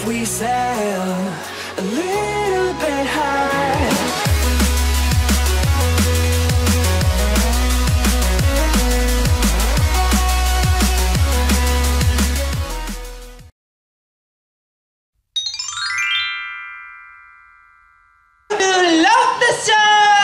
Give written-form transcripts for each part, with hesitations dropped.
we sail a little bit high. Love the show.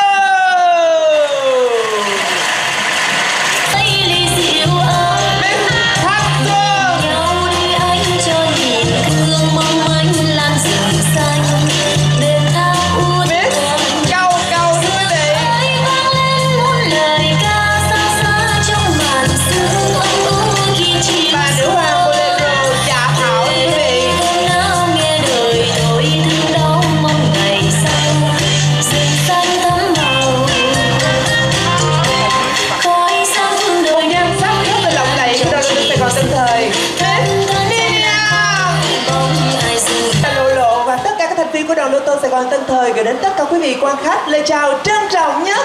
Của đoàn Lô Tô Sài Gòn Tân Thời gửi đến tất cả quý vị quan khách lời chào trân trọng nhất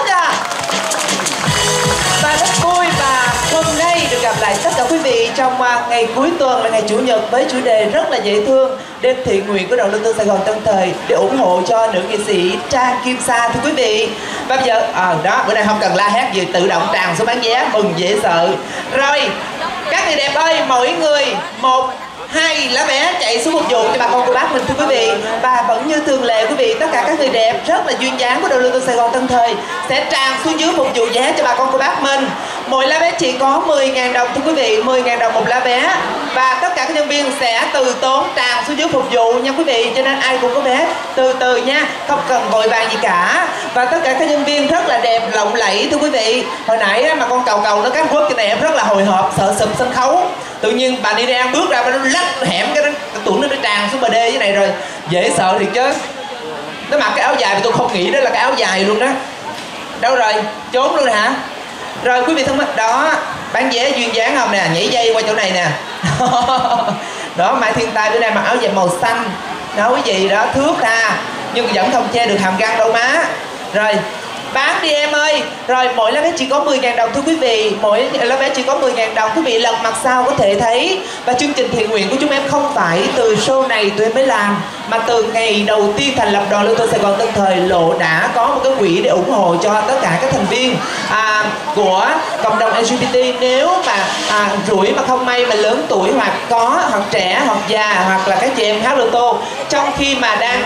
và rất vui và hôm nay được gặp lại tất cả quý vị trong ngày cuối tuần là ngày Chủ nhật với chủ đề rất là dễ thương, đêm thiện nguyện của đoàn Lô Tô Sài Gòn Tân Thời để ủng hộ cho nữ nghệ sĩ Trang Kim Sa thưa quý vị. Và bây giờ đó bữa nay không cần la hét gì, tự động tràn số bán vé mừng dễ sợ. Rồi các người đẹp ơi, mỗi người một 2 lá vé chạy xuống phục vụ cho bà con cô bác mình thưa quý vị. Và vẫn như thường lệ quý vị, tất cả các người đẹp rất là duyên dáng của đoàn Lô Tô Sài Gòn Tân Thời sẽ tràn xuống dưới phục vụ vé cho bà con cô bác mình. Mỗi lá vé chỉ có 10.000 đồng thưa quý vị, 10.000 đồng một lá vé. Và tất cả các nhân viên sẽ từ tốn tràn xuống dưới phục vụ nha quý vị, cho nên ai cũng có vé từ từ nha, không cần vội vàng gì cả. Và tất cả các nhân viên rất là đẹp lộng lẫy thưa quý vị. Hồi nãy mà con cầu nó cắt quất cái này em rất là hồi hộp, sợ sụp sân khấu. Tự nhiên bà đi đang bước ra, bà nó lắc hẻm cái tuột nó tràn xuống bờ đê như này rồi, dễ sợ thiệt chứ. Nó mặc cái áo dài mà tôi không nghĩ đó là cái áo dài luôn đó. Đâu rồi, trốn luôn hả? Rồi quý vị thân mến, đó bán vé duyên dáng không nè, nhảy dây qua chỗ này nè. Đó Mai Thiên Tai bữa nay mặc áo dài màu xanh, nói cái gì đó thước ha, nhưng vẫn không che được hàm răng đâu má. Rồi bán đi em ơi. Rồi mỗi lá vé chỉ có 10.000 đồng thưa quý vị, mỗi lá vé chỉ có 10.000 đồng quý vị, lần mặt sau có thể thấy. Và chương trình thiện nguyện của chúng em không phải từ show này tụi em mới làm, mà từ ngày đầu tiên thành lập đoàn Lô Tô Sài Gòn Tân Thời, Lộ đã có một cái quỹ để ủng hộ cho tất cả các thành viên của cộng đồng LGBT. Nếu mà rủi mà không may mà lớn tuổi hoặc trẻ hoặc già hoặc là các chị em hát lô tô trong khi mà đang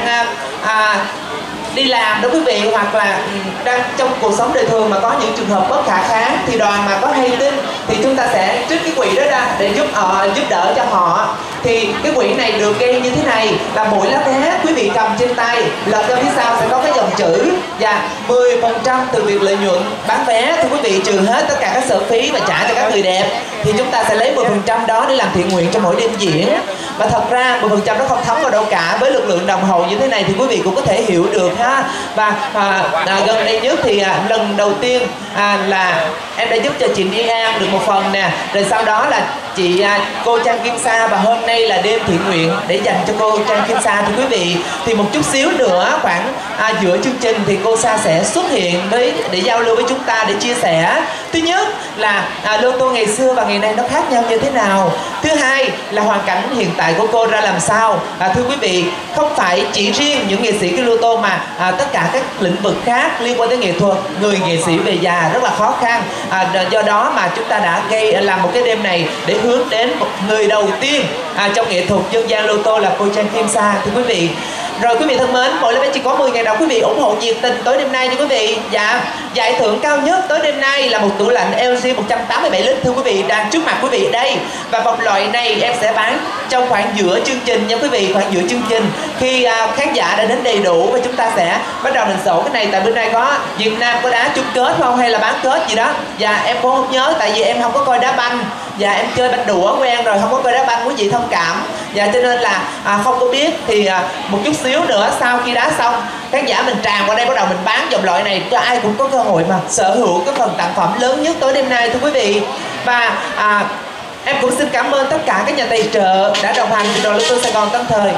đi làm đó quý vị, hoặc là đang trong cuộc sống đời thường mà có những trường hợp bất khả kháng, thì đoàn mà có hay tin thì chúng ta sẽ trích cái quỹ đó ra để giúp đỡ cho họ. Thì cái quỹ này được ghi như thế này là mỗi lá vé quý vị cầm trên tay, lật ra phía sau sẽ có cái dòng chữ và 10% từ việc lợi nhuận bán vé thưa quý vị, trừ hết tất cả các sở phí và trả cho các người đẹp, thì chúng ta sẽ lấy 10% đó để làm thiện nguyện cho mỗi đêm diễn. Và thật ra 10% đó không thấm vào đâu cả, với lực lượng đồng hồ như thế này thì quý vị cũng có thể hiểu được ha. Và gần đây nhất thì lần đầu tiên là em đã giúp cho chị Đi An được một phần nè, rồi sau đó là cô Trang Kim Sa, và hôm nay là đêm thiện nguyện để dành cho cô Trang Kim Sa thưa quý vị. Thì một chút xíu nữa khoảng giữa chương trình thì cô Sa sẽ xuất hiện để giao lưu với chúng ta, để chia sẻ thứ nhất là lô tô ngày xưa và ngày nay nó khác nhau như thế nào, thứ hai là hoàn cảnh hiện tại của cô ra làm sao. Thưa quý vị, không phải chỉ riêng những nghệ sĩ cái lô tô mà tất cả các lĩnh vực khác liên quan tới nghệ thuật, người nghệ sĩ về già rất là khó khăn. Do đó mà chúng ta đã làm một cái đêm này để hướng đến một người đầu tiên trong nghệ thuật dân gian lô tô là cô Trang Kim Sa thưa quý vị. Rồi quý vị thân mến, mỗi lá vé chỉ có 10.000 đồng quý vị ủng hộ nhiệt tình tối đêm nay nha quý vị. Dạ, giải thưởng cao nhất tối đêm nay là một tủ lạnh LG 187 lít thưa quý vị, đang trước mặt quý vị đây. Và vòng loại này em sẽ bán trong khoảng giữa chương trình nha quý vị, khoảng giữa chương trình khi khán giả đã đến đầy đủ, và chúng ta sẽ bắt đầu mình sổ cái này. Tại bữa nay có Việt Nam có đá chung kết không hay là bán kết gì đó, dạ em cũng không nhớ tại vì em không có coi đá banh. Dạ em chơi banh đũa quen rồi, không có coi đá banh, quý vị thông cảm. Dạ cho nên là không có biết. Thì một chút xíu nữa sau khi đá xong, khán giả mình tràn qua đây bắt đầu mình bán vòng loại này cho ai cũng có cơ hội mà sở hữu cái phần tặng phẩm lớn nhất tối đêm nay thưa quý vị. Và em cũng xin cảm ơn tất cả các nhà tài trợ đã đồng hành cùng đoàn Lô Tô Sài Gòn Tân Thời.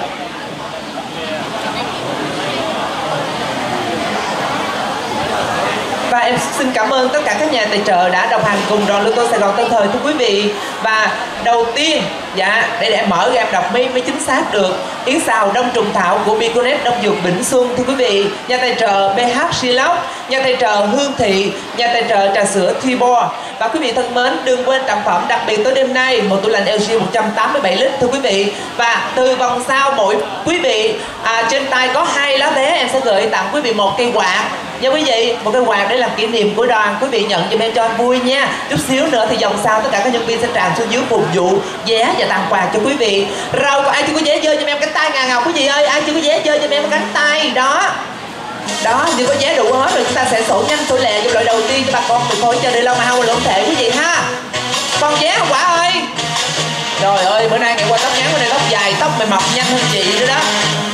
Và em xin cảm ơn tất cả các nhà tài trợ đã đồng hành cùng đoàn Lô Tô Sài Gòn Tân Thời thưa quý vị. Và đầu tiên, dạ, để em mở ra em đọc mới chính xác được. Yến xào đông trùng thảo của Biconet Đông Dược Bỉnh Xuân thưa quý vị. Nhà tài trợ BH Silox, nhà tài trợ Hương Thị, nhà tài trợ trà sữa Tibor. Và quý vị thân mến, đừng quên tặng phẩm đặc biệt tối đêm nay, một tủ lạnh LG 187 lít thưa quý vị. Và từ vòng sau mỗi quý vị trên tay có 2 lá vé, em sẽ gửi tặng quý vị một cây quạt nha quý vị, một cái quạt để làm kỷ niệm của đoàn. Quý vị nhận giùm em cho vui nha. Chút xíu nữa thì vòng sau tất cả các nhân viên sẽ tràn xuống dưới phục vụ vé và tặng quà cho quý vị. Rồi còn ai chưa có vé giơ cho em cánh tay ngà ngọc quý vị ơi, ai chưa có vé giơ cho em cánh tay đó. Đó, chưa có vé đủ hết rồi chúng ta sẽ sổ nhanh sổ lẹ trong loại đầu tiên cho bà con được khối chờ đợi lâu mà không lộn thể quý vị ha. Còn vé không quả ơi. Trời ơi, bữa nay ngày qua tóc ngắn, bữa nay tóc dài, tóc mày mọc nhanh hơn chị nữa đó.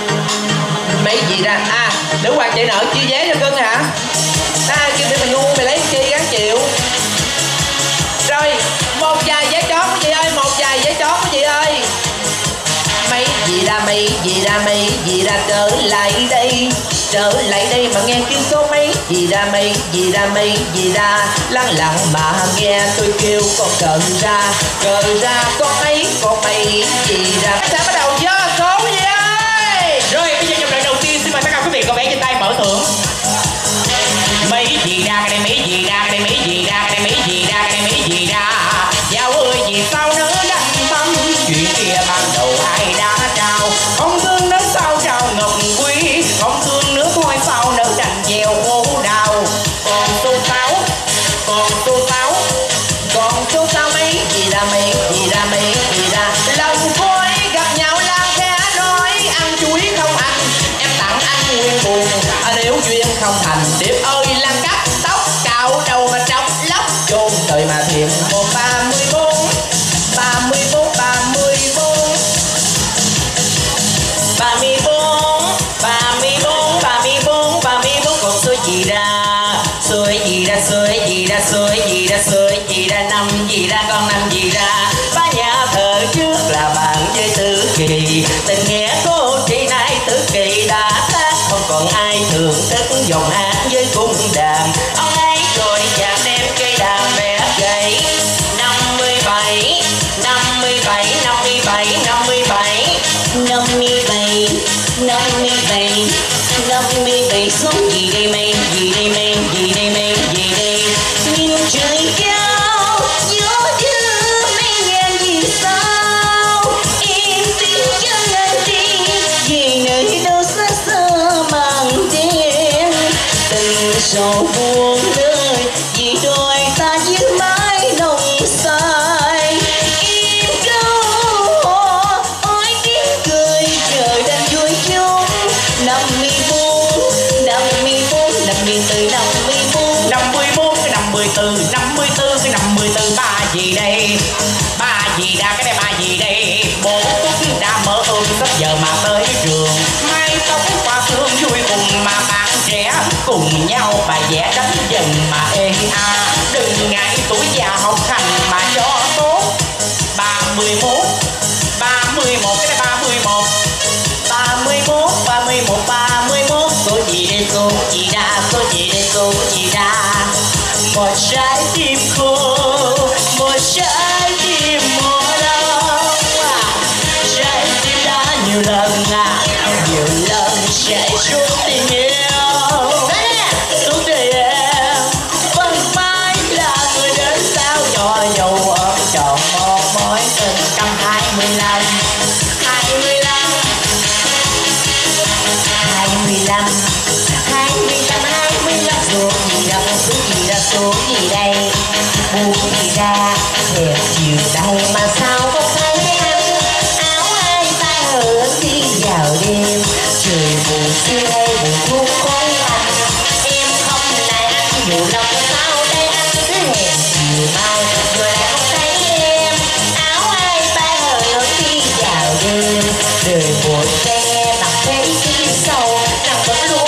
Mấy gì ra? Nữ hoàng chạy nợ chia vé cho cưng hả? Kêu mày ngu mày lấy chi gắn chịu. Rồi, một vài vé chó quý vị ơi, một vài vé chó quý vị ơi. Mấy gì ra, mấy gì ra, mấy gì ra, trở lại đây. Trở lại đây mà nghe tiếng số mấy gì ra, mấy gì ra, mấy gì ra. Lặng lặng mà nghe tôi kêu con cờ ra con mấy gì ra. Sẽ bắt đầu vô số gì ơi. Rồi bây giờ trong đoạn đầu tiên xin mời tất cả quý vị có vé trên tay mở thưởng. Mấy gì ra cái này, mấy gì ra cái này, mấy gì ra cái này, mấy gì ra cái này, mấy gì ra. Dạo ơi vì sao nỡ đắc tâm, chuyện kia ban đầu ai đã trao. Không thương nước sao trao ngọc quý, không thương nước thôi sao nỡ đành gieo khổ đau. Còn số 6, còn số 6, còn số 6 mấy gì ra, mấy gì ra, mấy gì ra. Lần cuối gặp nhau lang khẽ nói ăn chuối không ăn, em tặng anh nguyên buồn. Nếu duyên không thành điệp ơi lăn cắt tóc cạo đầu mà tróc lóc chôn đời mà thiệm. 134 34 34 34 34 34 34 còn số gì ra, số gì ra, số gì ra, số gì ra, số gì ra, năm gì ra, con năm gì ra. Ba nhà thờ trước là bạn với Tứ Kỳ, tình nghĩa cô chị nay Tứ Kỳ đã khác, không còn ai thưởng thức dòng hát với cung đàn. Ông ấy rồi chàng đem cây đàn bẻ gãy. 57 57 57 57 57 57 57 số gì đây mày, gì đây mày, gì đây mày, gì đây. Nhìn trời cao gió đưa mấy ngàn vì sao im tiếng chân anh đi vì nơi đâu xa xa màn đêm. Tình sầu buồn nơi vì đôi ta giữ mãi nồng say. Im câu ôi tiếng cười trời đang vui chung. 54 54 54 54 54 cái 54 54 cái 54 ba gì đây, ba gì ra cái này, ba gì đây. Bố túc đã mở ôm sắp giờ mà tới trường, mai tóc qua thương vui cùng mà bạn trẻ cùng nhau bài vẽ đánh dần mà ê đừng ngại tuổi già học hành mà cho tốt. 31 31 cái này 31 31 31 31 số gì đây, số gì ra, số gì đây, số gì ra. Một trái tim khô, một trái tim mùa đông. Trái tim đã nhiều lần nhiều lần chạy xuống tình yêu. Xuống đời em vẫn mãi là người đến sao nhỏ dầu ấm trọn một mối tình. 125 25 25 25 25 số gì đâu, số gì ra, số gì đây. Buồn gì ra đẹp chiều đây mà sao không thấy anh. Áo ai tay hở đi vào đêm, trời buồn xưa hay buồn thuốc khói anh. Em không lại anh nhiều lòng sao đây anh cứ hẹn chiều mai rồi lại không thấy em. Áo ai tay hở đi vào đêm, đời buồn xe nặng thế phía sau nặng vẫn luôn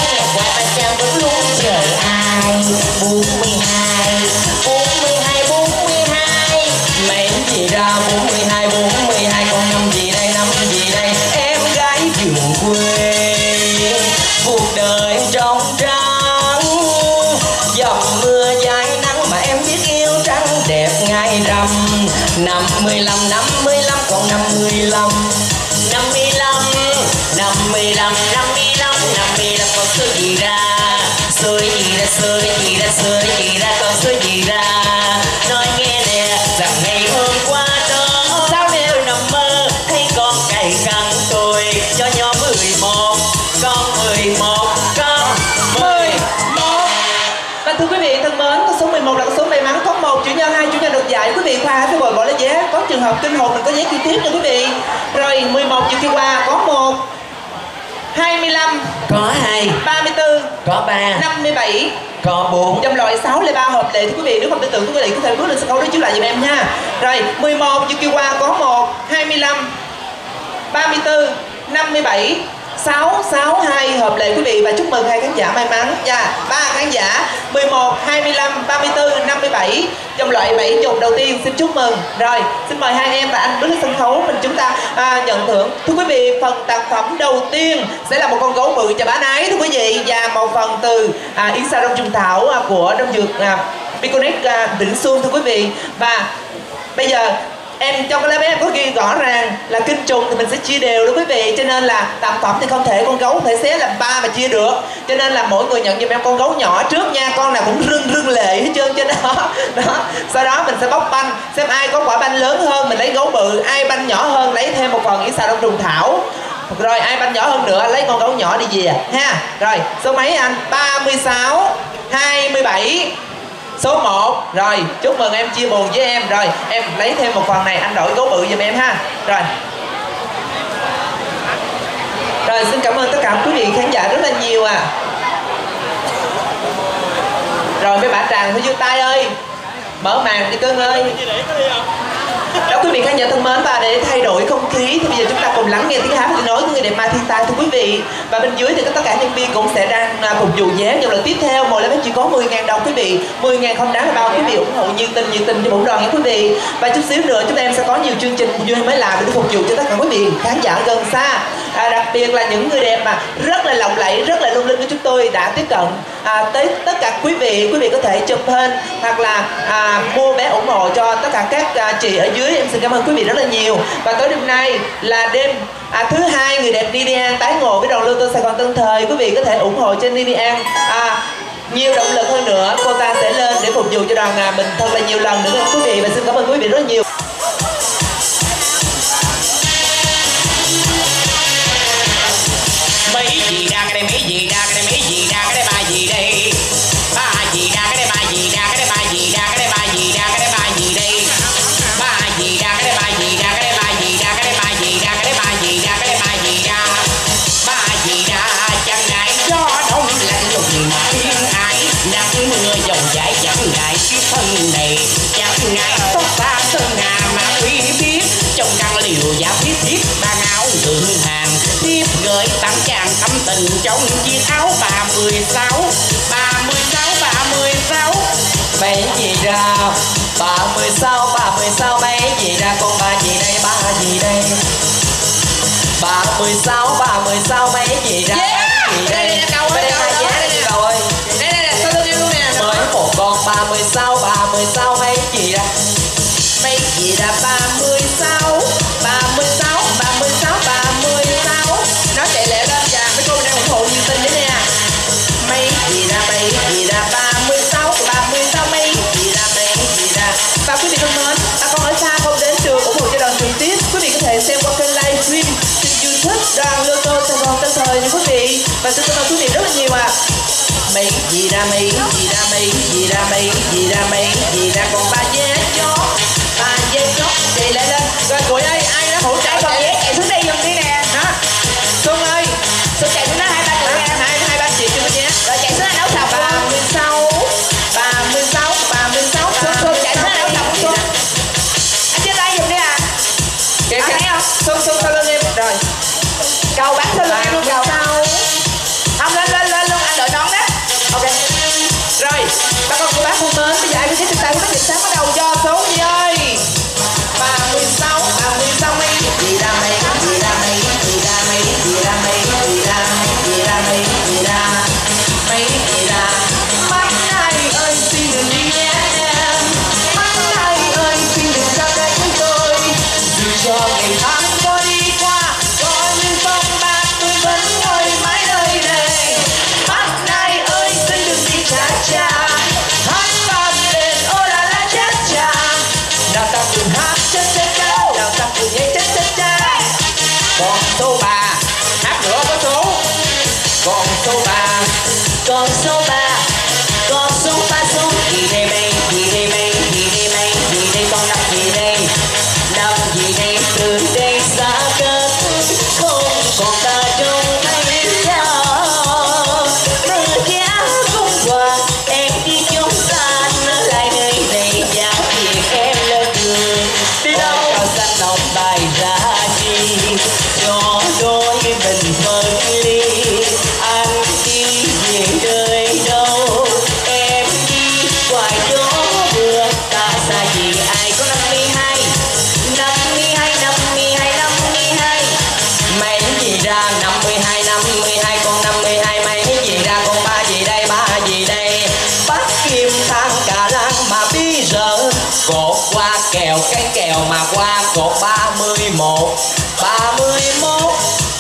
55, 55 còn 55. 55, 55, 55, 55 con số gì ra? Số gì ra, số gì ra, số gì ra, con số gì ra? Nói nghe nè, rằng ngày hôm qua đó sao nếu nằm mơ thấy con cày cằn tôi cho nhóm 11, con 11, con 11. Và thưa quý vị thân mến, con số 11 là con số may mắn, có 1 chủ nhân, 2 chủ nhân được giải. Quý vị khoa phải bồi bỏ lấy vé, có trường hợp kinh hồn mình có vé chi tiết nha quý vị. Rồi 11 vừa kia qua có 1, 25, có 2, 34, có 3, 57, có 4. dòng loại 6 là 3 hợp lệ. Thưa quý vị, nếu không tin tưởng quý vị có thể bước lên sân khấu đối chiếu lại giùm em nha. Rồi 11 vừa kia qua có 1, 25, 34, 57, 662 hợp lệ quý vị. Và chúc mừng 2 khán giả may mắn nha. 3 khán giả 11, 25, 34, 57 dòng loại 7 chục đầu tiên xin chúc mừng. Rồi xin mời hai em và anh bước lên sân khấu mình chúng ta nhận thưởng. Thưa quý vị, phần tặng phẩm đầu tiên sẽ là một con gấu bự chà bá nái thưa quý vị, và một phần từ Yến Sa Đông Trùng Thảo của Đông Dược Biconic Vĩnh Xuân thưa quý vị. Và bây giờ em trong cái lá vé em có ghi rõ ràng là kinh trùng thì mình sẽ chia đều đó quý vị, cho nên là tặng phẩm thì không thể con gấu thể xé làm 3 mà chia được, cho nên là mỗi người nhận giùm em con gấu nhỏ trước nha, con nào cũng rưng lệ hết trơn trên đó. Sau đó mình sẽ bóc banh xem ai có quả banh lớn hơn mình lấy gấu bự, ai banh nhỏ hơn lấy thêm một phần Yến Sa Đông Trùng Thảo, rồi ai banh nhỏ hơn nữa lấy con gấu nhỏ đi về ha. Rồi số mấy anh? 36, 27, số 1. Rồi chúc mừng em chia buồn với em. Rồi em lấy thêm một phần này, anh đổi gấu bự giùm em ha. Rồi xin cảm ơn tất cả quý vị khán giả rất là nhiều Rồi mấy bà Tràng phải giơ tay ơi, mở màn đi cưng ơi. Đó quý vị khán giả thân mến, và để thay đổi không khí thì bây giờ chúng ta cùng lắng nghe tiếng hát và tiếng nói của người đẹp Mai Thiên Tai thưa quý vị. Và bên dưới thì tất cả nhân viên cũng sẽ đang phục vụ vé. Trong lần tiếp theo mỗi lá vé chỉ có 10.000 đồng quý vị, 10.000 không đáng là bao. Quý vị ủng hộ nhiệt tình cho bổn đoàn nha quý vị. Và chút xíu nữa chúng em sẽ có nhiều chương trình vui mới làm để phục vụ cho tất cả quý vị khán giả gần xa. Đặc biệt là những người đẹp mà rất là lộng lẫy, rất là lung linh của chúng tôi đã tiếp cận tới tất cả quý vị có thể chụp hình hoặc là mua vé ủng hộ cho tất cả các chị ở dưới. Em xin cảm ơn quý vị rất là nhiều. Và tối đêm nay là đêm thứ hai người đẹp Nini An tái ngộ với đoàn Lô Tô Sài Gòn Tân Thời. Quý vị có thể ủng hộ cho Nini An nhiều động lực hơn nữa, cô ta sẽ lên để phục vụ cho đoàn mình thật là nhiều lần nữa quý vị. Và xin cảm ơn quý vị rất là nhiều. Mấy gì ra cái đây, mấy gì ra cái đây, mấy gì ra cái đây, ba gì đây, ba gì ra cái đây, ba gì ra cái đây, ba gì ra cái đây, ba gì ra cái đây, ba gì đây, ba gì ra cái đây, ba gì ra cái đây, ba gì ra cái đây, ba gì ra cái đây, ba gì ra cái đây, ba gì ra, ba gì ra chẳng ngại gió đông lạnh lùng thiên ái, nắng mưa dòng dãi chẳng ngại cái thân này, chẳng ngại tóc ta sơn hà mà quý biết trong căn liều giá thiết ban áo thượng hàng tiếp gửi tặng chàng thâm tình trong chiếc áo 36, 36, 36. Mấy gì ra 36, 36 mấy gì ra, con ba gì đây, ba gì đây, 36, 36 mấy gì ra, gì đây, đây câu ơi, câu ơi, đây sau lưng em luôn nè. Mới một con 36, 36 mấy gì ra, mấy gì ra 36, 36, 36, 36. Nói chạy lẹ lên và mấy cô đang ủng hộ nhiệt tình đấy nè. Mấy gì ra 36, 36 mấy gì ra, mấy gì ra. Và quý vị thân mến, con ở xa không đến trường ủng hộ cho đoàn trực tiếp, quý vị có thể xem qua kênh livestream trên YouTube đoàn Lô Tô Sài Gòn Tân Thời nha quý vị. Và xin cảm ơn quý vị rất là nhiều Mấy gì ra, mấy gì ra, mấy gì ra, mấy gì ra, mấy gì ra, còn ba vé chó, ba vé chó chạy lại lên. Rồi Cụi ơi, ai đó hỗ trợ con vé chạy xuống đây giùm đi nè. đó. Xuân ơi, Xuân chạy xuống đó 2-3 triệu em. hai ba chị chưa có vé. Rồi chạy xuống nấu sập 36, 36, 36. Xuân chạy xuống nấu sập Xuân. Anh chia tay giùm đi à. Kìa thấy không? Xuân sau lưng em. Rồi Cầu bán sau lưng em luôn cầu. 36. Không lên luôn, anh đợi đón đó. Ok. Rồi, các con cô bác thân mến, bây giờ ai có thích chúng ta có điểm sáng bắt đầu cho số gì ơi? 36, ngày tháng có đi qua, có những phong ba tôi vẫn ngồi mãi nơi này. Hát này ơi xin đừng đi cha cha, hát vang lên ô la la cha cha. Nào ta cùng hát cha cha cha, nào ta cùng nhảy cha cha cha. Con số 3, hát nữa có số. Con số 3, con số 3, con số 3 số gì đây mày, gì đây mày, gì đây mày, gì đây con năm gì đây, năm gì đây từ đây xa cách không còn ta trông thấy nhau. Mưa giá không qua em đi trốn xa nó lại nơi này giá việc em lên đường đi đâu cao xanh nóng bài ra chi cho đôi mình phân ly. Anh đi về nơi đâu em đi ngoài đó vừa ta xa gì ai có 52 52 52 52 mày gì ra 52 52 con 52 mày gì ra con ba gì đây ba gì đây bắt kim thang cả lăng mà bây giờ cột qua kèo cái kèo mà qua cột 31 31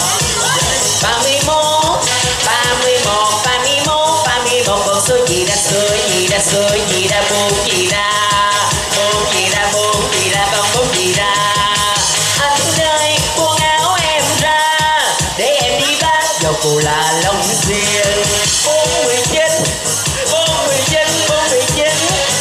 31 31 31 31 con số gì ra số gì ra số gì ra bốn gì ra bốn gì ra bốn gì ra con bốn gì ra. Anh ơi quần áo em ra để em đi bán dầu cù là Long Xuyên. 419 419 419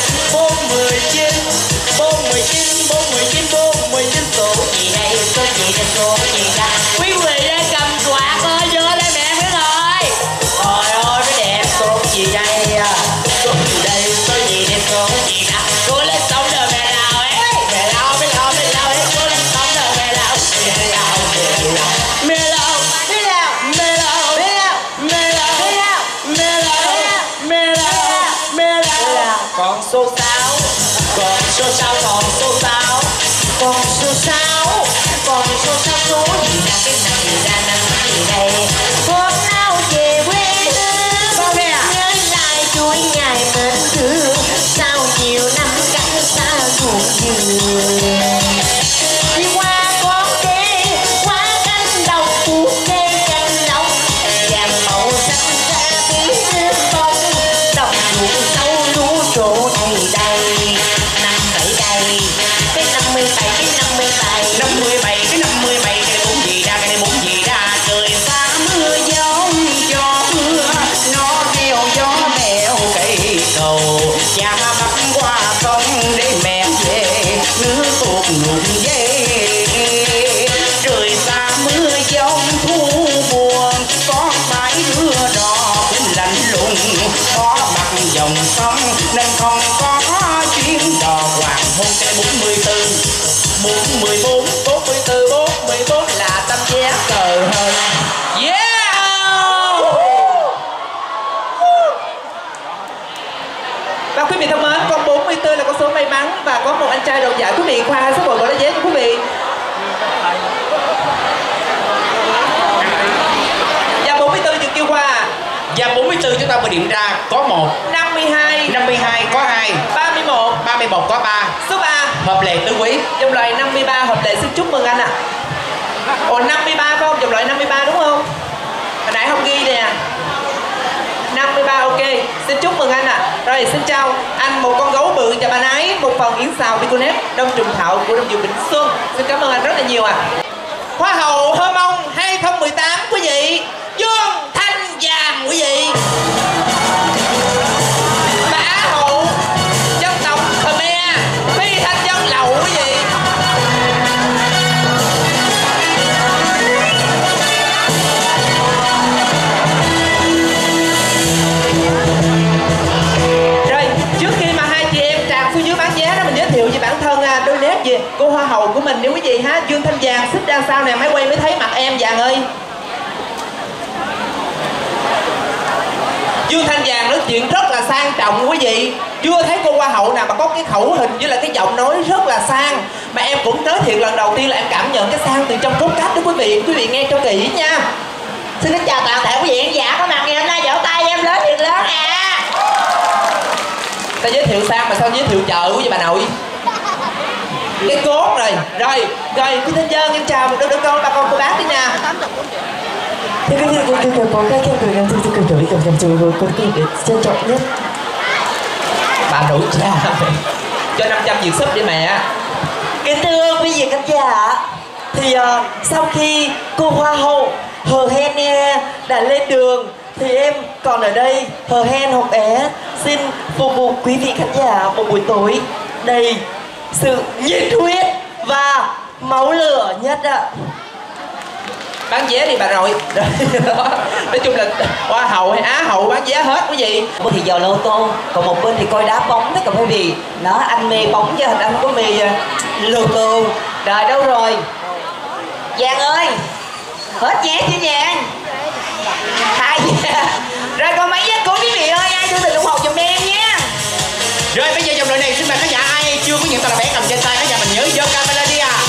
419 419 419 419 số gì đây số gì đây số gì ra. Quý vị đang cầm quạt ơi vô đây mẹ biết rồi. Trời ơi cái đẹp số gì đây số gì đây số gì đây số gì ra. Cố lên sống đời mẹ nào ấy mẹ lao mẹ lao mẹ lao ấy cố lên sống đời mẹ lao mẹ lao mẹ lao mẹ lao mẹ lao mẹ lao mẹ lao mẹ lao mẹ lao mẹ lao. Con số 6 con số 6 con số 6 con số 6 con số 6 số gì ra cái năm gì ra năm gì đây. Hôm nào về quê hương nhớ lại chuỗi ngày mến thương sau nhiều năm cách xa ruộng vườn. Đi qua con đê qua cánh đồng buồn đê cánh đồng vàng màu xanh ra bí nước bông đồng ruộng sâu lúa trổ đầy đầy. Năm 7 đây cái 57 cái 57 57 cái 57 cái này muốn gì ra cái này muốn gì ra. Trời xa mưa gió gió mưa nó theo gió mèo cây cầu cha bắt qua sông để mẹ về nước tuột ngụm về. Trời xa mưa giông thu buồn có mái đưa đò cũng lạnh lùng có mặt dòng sông nên không có chuyến đò hoàng hôn. Cái 44 44 44 44 là tâm vé cờ hơn. Yeah. Và quý vị thân mến, con 44 là con số may mắn và có một anh trai đoạt giải quý vị khoa 2 số 1 gọi là vé cho quý vị. Và 44 được kêu qua. Và 44 chúng ta vừa điểm ra có 1 52 52 có 2 31 31 có 3 số 3 hợp lệ tứ quý. dòng loại 53 hợp lệ xin chúc mừng anh ạ. Ồ 53 phải không? Dòng loại 53 đúng không? Hồi nãy không ghi nè. 53 ok. Xin chúc mừng anh ạ. Rồi xin chào anh, một con gấu bự cho bạn ấy, một phần yến xào Biconet Đông Trùng Thảo của Đông Dược Bình Xuân. Xin cảm ơn anh rất là nhiều ạ. Hoa hậu Hơ Mông 2018 quý vị, Dương Thanh Vàng quý vị. Và Á hậu dân tộc Khmer Phi Thanh Dân Lậu quý vị. Rồi trước khi mà hai chị em tràn xuống dưới bán vé đó, mình giới thiệu về bản thân đôi nét gì cô hoa hậu của mình đi quý vị ha. Dương Thanh Vàng xích ra sau nè, máy quay mới thấy mặt em Vàng ơi. Dương Thanh Vàng nói chuyện rất là sang trọng quý vị. Chưa thấy cô hoa hậu nào mà có cái khẩu hình với lại cái giọng nói rất là sang. Mà em cũng nói thiệt lần đầu tiên là em cảm nhận cái sang từ trong cốt cách đó quý vị. Quý vị nghe cho kỹ nha. Xin kính chào toàn thể quý vị khán giả có mặt ngày hôm nay, vỗ tay em lớn thiệt lớn à. Ta giới thiệu sang mà sao giới thiệu chợ quý vị bà nội. cái cốt rồi. Rồi quý thính dân em chào một đứa con bà con cô bác đi nè. Thế cái có cái cười em tôi cười đổi cầm con cười trân trọng nhất. Bà đủ cha cho 500 việc súp đi mẹ. Kính thưa quý vị khán giả, thì sau khi cô Hoa hậu Hờ Hen đã lên đường thì em còn ở đây Hờ Hen Hồng Bé xin phục vụ quý vị khán giả một buổi tối đầy sự nhiệt huyết và máu lửa nhất ạ. Bán vé đi bà rồi. Nói chung là Hoa hậu hay Á hậu bán vé hết quý vị. Một thì giờ lô tô, còn một bên thì coi đá bóng tất cả quý vị. Đó, anh mê bóng chứ anh không có mê lô tô. Rồi đâu rồi? Giang ơi, hết vé chưa Giang? Hai rồi còn mấy vé của quý vị ơi, ai đưa tình ủng hộ giùm em nhé. Rồi bây giờ dòng đội này xin mời khán giả ai chưa có những tờ vé cầm trên tay, khán giả mình nhớ giơ camera đi à.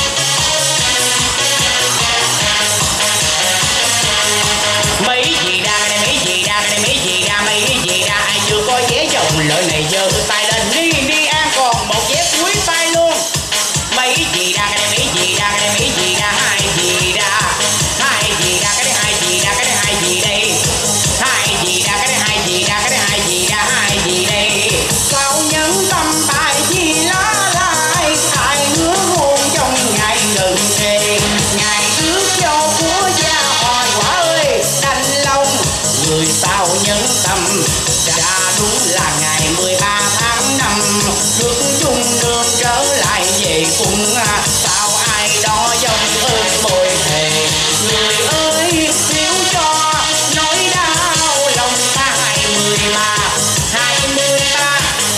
Mấy gì ra đây, mấy gì ra đây, mấy gì ra, mấy gì ra, ai chưa có vé dòng lợi này giơ tay lên đi ăn còn một vé cuối tay luôn. Mấy gì ra đây, mấy gì ra đây, mấy gì ra, hai gì ra, hai gì ra, cái này hai gì ra, cái này hai gì đây, hai gì ra, cái này hai gì ra, cái này hai gì ra, hai gì đây. Sao nhẫn tâm bài gì lá lại, ai hứa hôn trong ngày ngừng thề, ngày ước cho của gia hỏi quả ơi đành lòng. Người sao nhẫn tâm đã đúng là ngày 13 tháng 5 nước chung đường trở lại về cùng. Sao ai đó dòng ơn bồi thề, người ơi hiểu cho nỗi đau lòng ta. 20 mà 23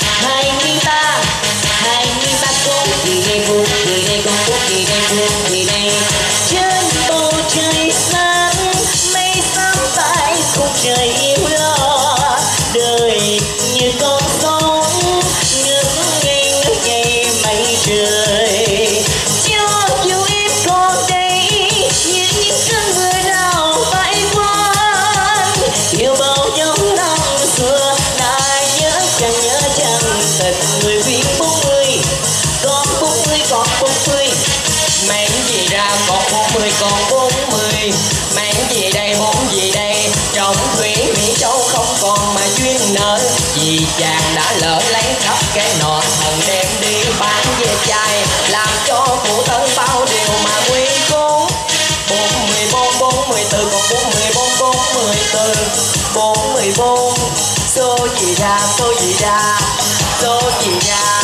có gì đây buồn gì đây, con có gì đây buồn gì đây. Trên bầu trời sáng mây xám tay khúc trời yêu lo. Đời như con sóng ngước ngây mây trời. Cho dù em còn đây như những cơn mưa nào phải quên. Yêu bao giống năm xưa đã nhớ chẳng thật người viết 40. Còn 40 còn 40. Mẹn gì ra còn 40 còn 40. Mẹn gì đây bốn gì đây, trong thủy Mỹ Châu không còn mà duyên nợ. Vì chàng đã lỡ lấy khắp cái nọ, thần đem đi bán về chai, làm cho phụ thân bao điều mà nguy cố. 44 44 còn 44 44 44. Số gì ra, số gì ra, số gì ra.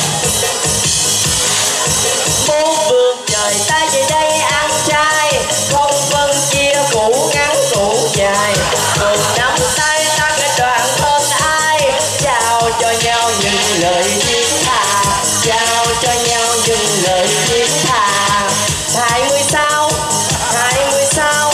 Bốn phương trời ta về đây ăn chay, không phân chia cũ ngắn cũ dài. Cùng nắm tay ta cái đoàn thân ai, trao cho nhau những lời thiết tha, trao cho nhau những lời thiết tha. 26 26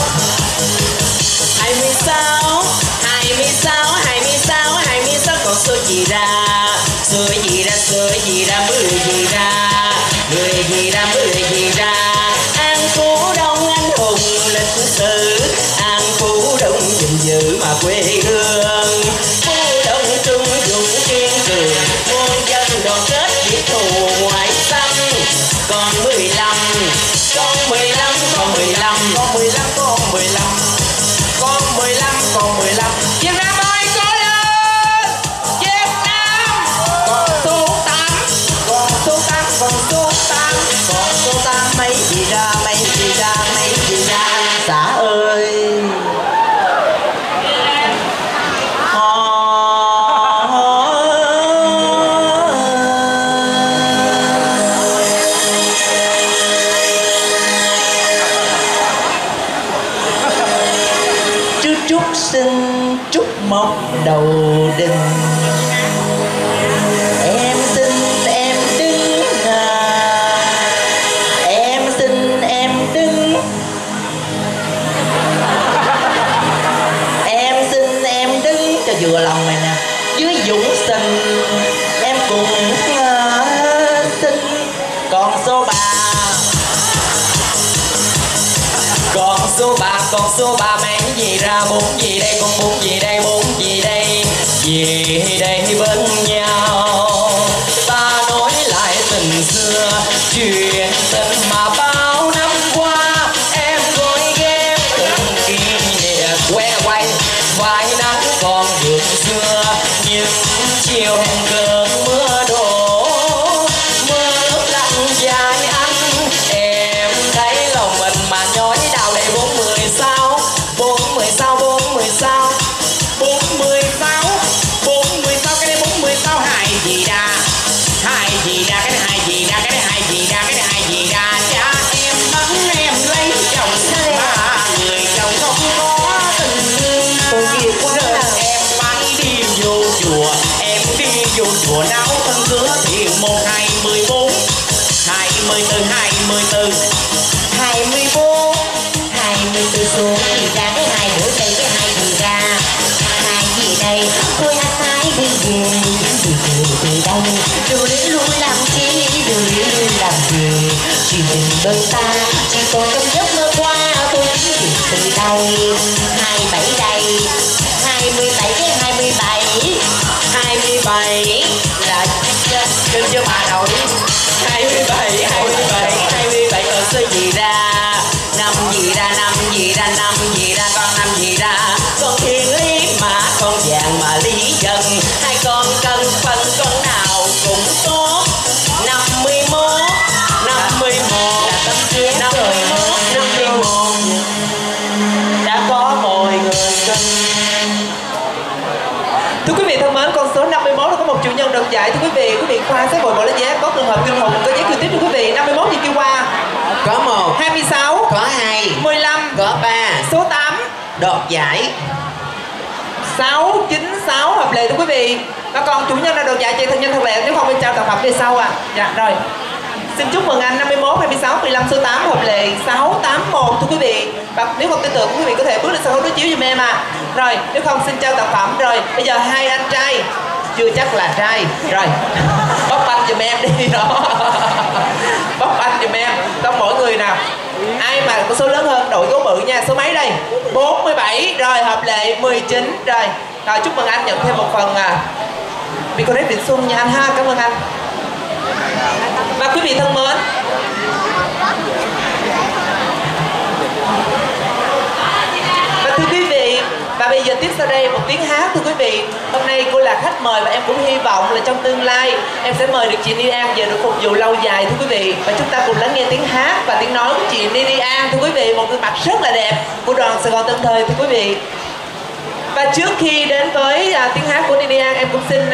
26 26 26 26 còn số gì ra, số gì ra, số gì ra, 10 gì ra, 10 gì ra, 10 gì ra. An Phú Đông anh hùng lịch sử, An Phú Đông gìn giữ mà quê hương. Phú Đông trung dũng kiên cường, muôn dân đoàn kết diệt thù ngoại xâm. Còn 15 còn 15 còn 15 còn 15 còn 15 còn 15 còn 15. Việt Nam ơi cố lên, Việt Nam. Còn số 8 còn số 8 còn số 8 còn số 8. mấy gì ra, mấy gì ra, mấy gì ra. Xã ơi Trúc sinh trúc mộc đầu đình. Em xin em đứng em xin em đứng. Em xin em đứng cho vừa lòng mày nè. Dưới dũng sinh em cùng xin. Còn số 3 còn số 3 còn số 3 mang gì ra, 4 gì đây, còn 4 gì đây, 4 gì đây, gì đây bên nhau. Ta nói lại tình xưa chỉ còn trong giấc mơ qua tôi chỉ việc từ đây 27 đây 27 cái 27 là trên cho bà nội 27 còn số gì ra năm gì ra con năm gì ra con thiên lý mà con vàng mà lý dân hai con cân phân con nào cũng tốt 51 đã có 10 người cân. Thưa quý vị thân mến, con số 51 là có một chủ nhân đoạt giải. Thưa quý vị khoa sẽ vội bỏ lấy vé. Có trường hợp kinh hồn có giấy kêu tiếp thưa quý vị. 51 gì kêu qua? Có 1 26 có 2 15 có 3 số 8 đoạt giải 696 hợp lệ thưa quý vị. Và còn chủ nhân đã đoạt giải chạy thật nhanh thật lẹ, nếu không bên trao sản phẩm về sau à. Dạ rồi. Xin chúc mừng anh 51, 26, 15, số 8 hợp lệ 681 thưa quý vị. Và nếu không tin tưởng quý vị có thể bước lên sân khấu đối chiếu giùm em à. Rồi, nếu không xin trao sản phẩm. Rồi, bây giờ hai anh trai chưa chắc là trai. Rồi, bóc banh giùm em đi đó. Bóc banh giùm em. Trong mỗi người nào ai mà có số lớn hơn đội gấu bự nha. Số mấy đây? 47. Rồi, hợp lệ 19. Rồi, chúc mừng anh nhận thêm một phần Biconet Vĩnh Xuân nha anh ha. Cảm ơn anh. Và quý vị thân mến, và thưa quý vị, và bây giờ tiếp sau đây một tiếng hát thưa quý vị. Hôm nay cô là khách mời và em cũng hy vọng là trong tương lai em sẽ mời được chị Ni An về được phục vụ lâu dài thưa quý vị. Và chúng ta cùng lắng nghe tiếng hát và tiếng nói của chị Ni An thưa quý vị, một gương mặt rất là đẹp của đoàn Sài Gòn Tân Thời thưa quý vị. Và trước khi đến với tiếng hát của Ni An, em cũng xin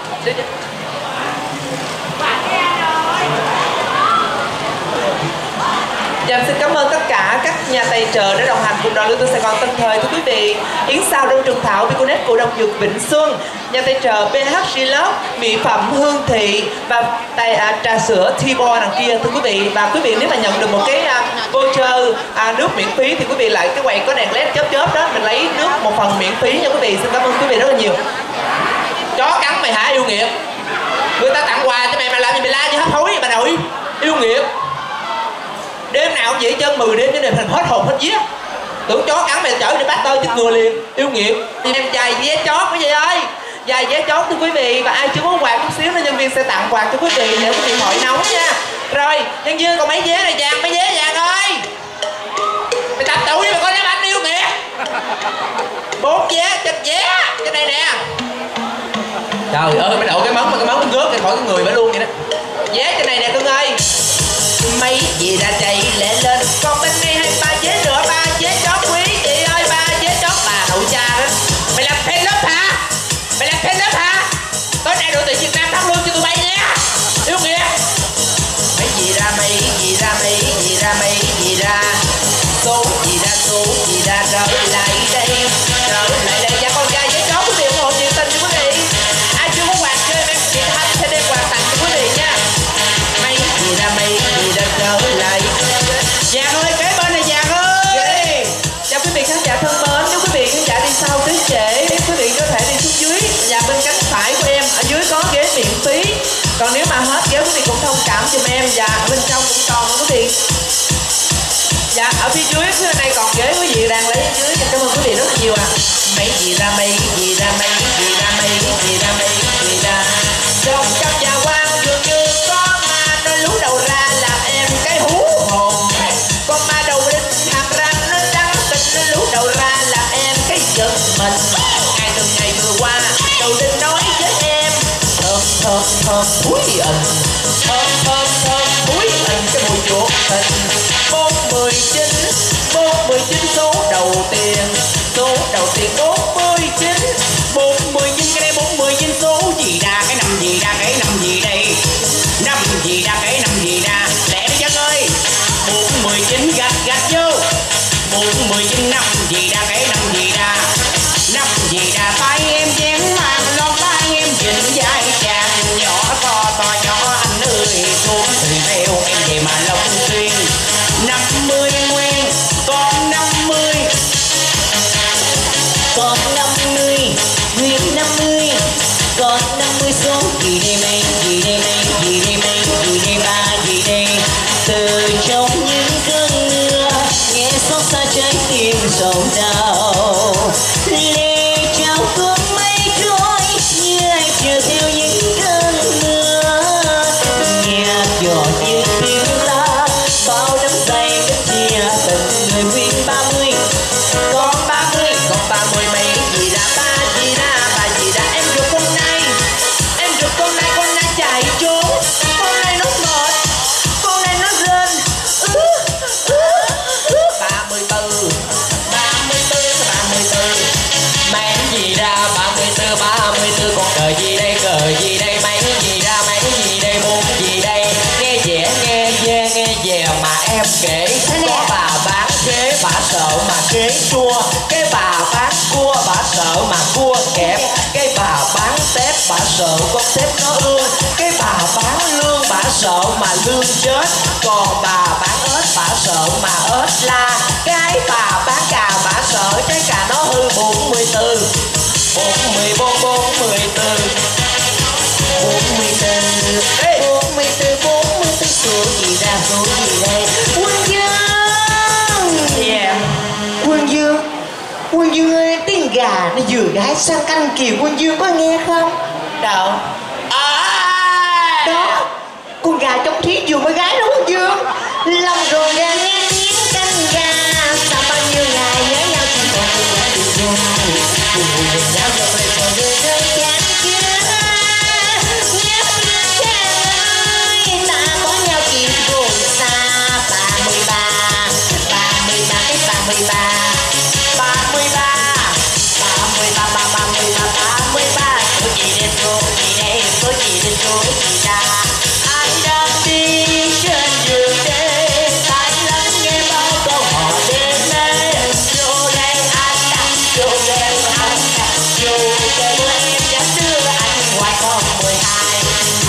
Dạ, xin cảm ơn tất cả các nhà tài trợ đã đồng hành cùng đoàn Lưu Tư Sài Gòn Tân Thời thưa quý vị. Yến Sao Đông Trường Thảo, Biconet Cổ Đông Dược Vĩnh Xuân, nhà tài trợ PH Vlog, mỹ phẩm Hương Thị và trà sữa T-Boy đằng kia thưa quý vị. Và quý vị nếu mà nhận được một cái voucher nước miễn phí thì quý vị lại cái quầy có đèn led chớp đó, mình lấy nước một phần miễn phí nha quý vị. Xin cảm ơn quý vị rất là nhiều. Chó cắn mày hả yêu nghiệt? Người ta tặng quà cho mày mà làm gì mày la như hấp hối vậy bà nội? Yêu nghiệt. Đêm nào cũng vậy chân 10 đêm cho nên thành hết hồn hết vía. Tưởng chó cắn mày chở đi bắt tơi chết ngừa liền. Yêu nghiệt. Em dài vé chót quý vị ơi. Dài vé chót thưa quý vị. Và ai chưa có quà chút xíu nữa nhân viên sẽ tặng quà cho quý vị để quý vị hỏi nóng nha. Rồi nhân viên còn mấy vé này vàng, mấy vé vàng ơi. Mày tập tụ với mày coi đám anh yêu nghiệt. 4 vé trên đây nè. Trời ơi mày đậu cái móng rớt ra khỏi cái người mày luôn vậy đó. Vé trên này nè cưng ơi. mấy gì đã chạy lẹ lên Còn bên đây hay 3 vé nữa, 3 vé chót quý chị ơi, 3 vé chót bà nội cha đó. Mày làm fan lớp hả? Tối nay đội tuyển Việt Nam thắng luôn cho tụi bay nha. Yêu nghiệt. Mấy gì ra số gì ra trở lại đây Dạ con trai vé chót quý vị ủng hộ nhiệt tình cho quý vị. Ai chưa có quà chơi em chị Thanh sẽ đem quà tặng cho quý vị nha. mấy gì ra trở lại. Vàng ơi, kế bên này Vàng ơi. Chào quý vị khán giả thân mến. Nếu quý vị khán giả đi sau tới trễ, quý vị có thể đi xuống dưới nhà bên cánh phải của em. Ở dưới có ghế miễn phí. Còn nếu mà hết ghế quý vị cũng thông cảm giùm em. Và bên trong cũng còn quý vị. Dạ, ở phía dưới này còn ghế quý vị đang lấy ở dưới. Cảm ơn quý vị rất là nhiều ạ. Mấy gì ra Trong căn nhà hoang dường như có ma nó lú đầu ra làm em cái hú hồn. Con ma đầu đinh hàm răng nó trắng tinh nó lú đầu ra làm em cái giật mình. Ngày vừa qua đầu đinh nói với em thơm thúi ẩn, thơm thúi ẩn cái mùi chuột thịt. 419 số đầu tiên 419 cái đây 49 số gì ra cái năm gì ra cái năm gì đây năm gì ra cái năm gì ra lẹ đi dân ơi 419 gạch vô 419 năm gì ra cái năm gì ra tay em dán mang lon tay em dịnh vai chàng nhỏ to nhỏ anh ơi xuống thì theo em về mà Long Xuyên 50 nguyên còn 50 nguyên 50 còn 50 số gì đây mấy gì đây ba gì đây từ trong những cơn sầu đau. Lệ trao cơn mây trôi như ai chờ theo những cơn mưa. Nhạc gió như tiếng la bao đắm say cách chia tình người nguyên 30. Con 30 mấy gì ra ba gì ra bà gì ra em ruột con này con nay chạy trốn, con này nó mệt, con này nó rên. 34 mấy gì ra 34 con cờ gì đây mấy gì ra mấy gì đây buồn gì đây nghe vẻ nghe dê nghe dè mà em kể có bà bán khế bà sợ mà khế chua, cái bà bán cua bà sợ mà cua kẹp, cái bà bán tép bà sợ con tép nó ương, cái bà bán lương bà sợ mà lương chết, còn bà bán ếch bà sợ mà ếch la, cái bà bán cà bà sợ cái cà nó hư 44 số gì ra số gì đây. Quân Dương. Yeah. Quân Dương ơi, tiếng gà nó vừa gái sang canh kìa, Quân Dương có nghe không? Đâu? Đó, con gà trong thí vừa mới gái đó Quân Dương. Lòng rồi ra nghe tiếng canh gà, sao bao nhiêu ngày nhớ nhau chỉ còn tình dài. Cùng vui nhìn nhau rồi còn người rơi chán chưa. Nhớ chàng ơi, ta có nhau chỉ buồn xa. 33 số gì ra anh đang đi trên đường đêm anh lắng nghe bao câu hò đêm nay vô đây anh đặt vô đây anh đặt vô đây em dám đưa anh ngoài con 12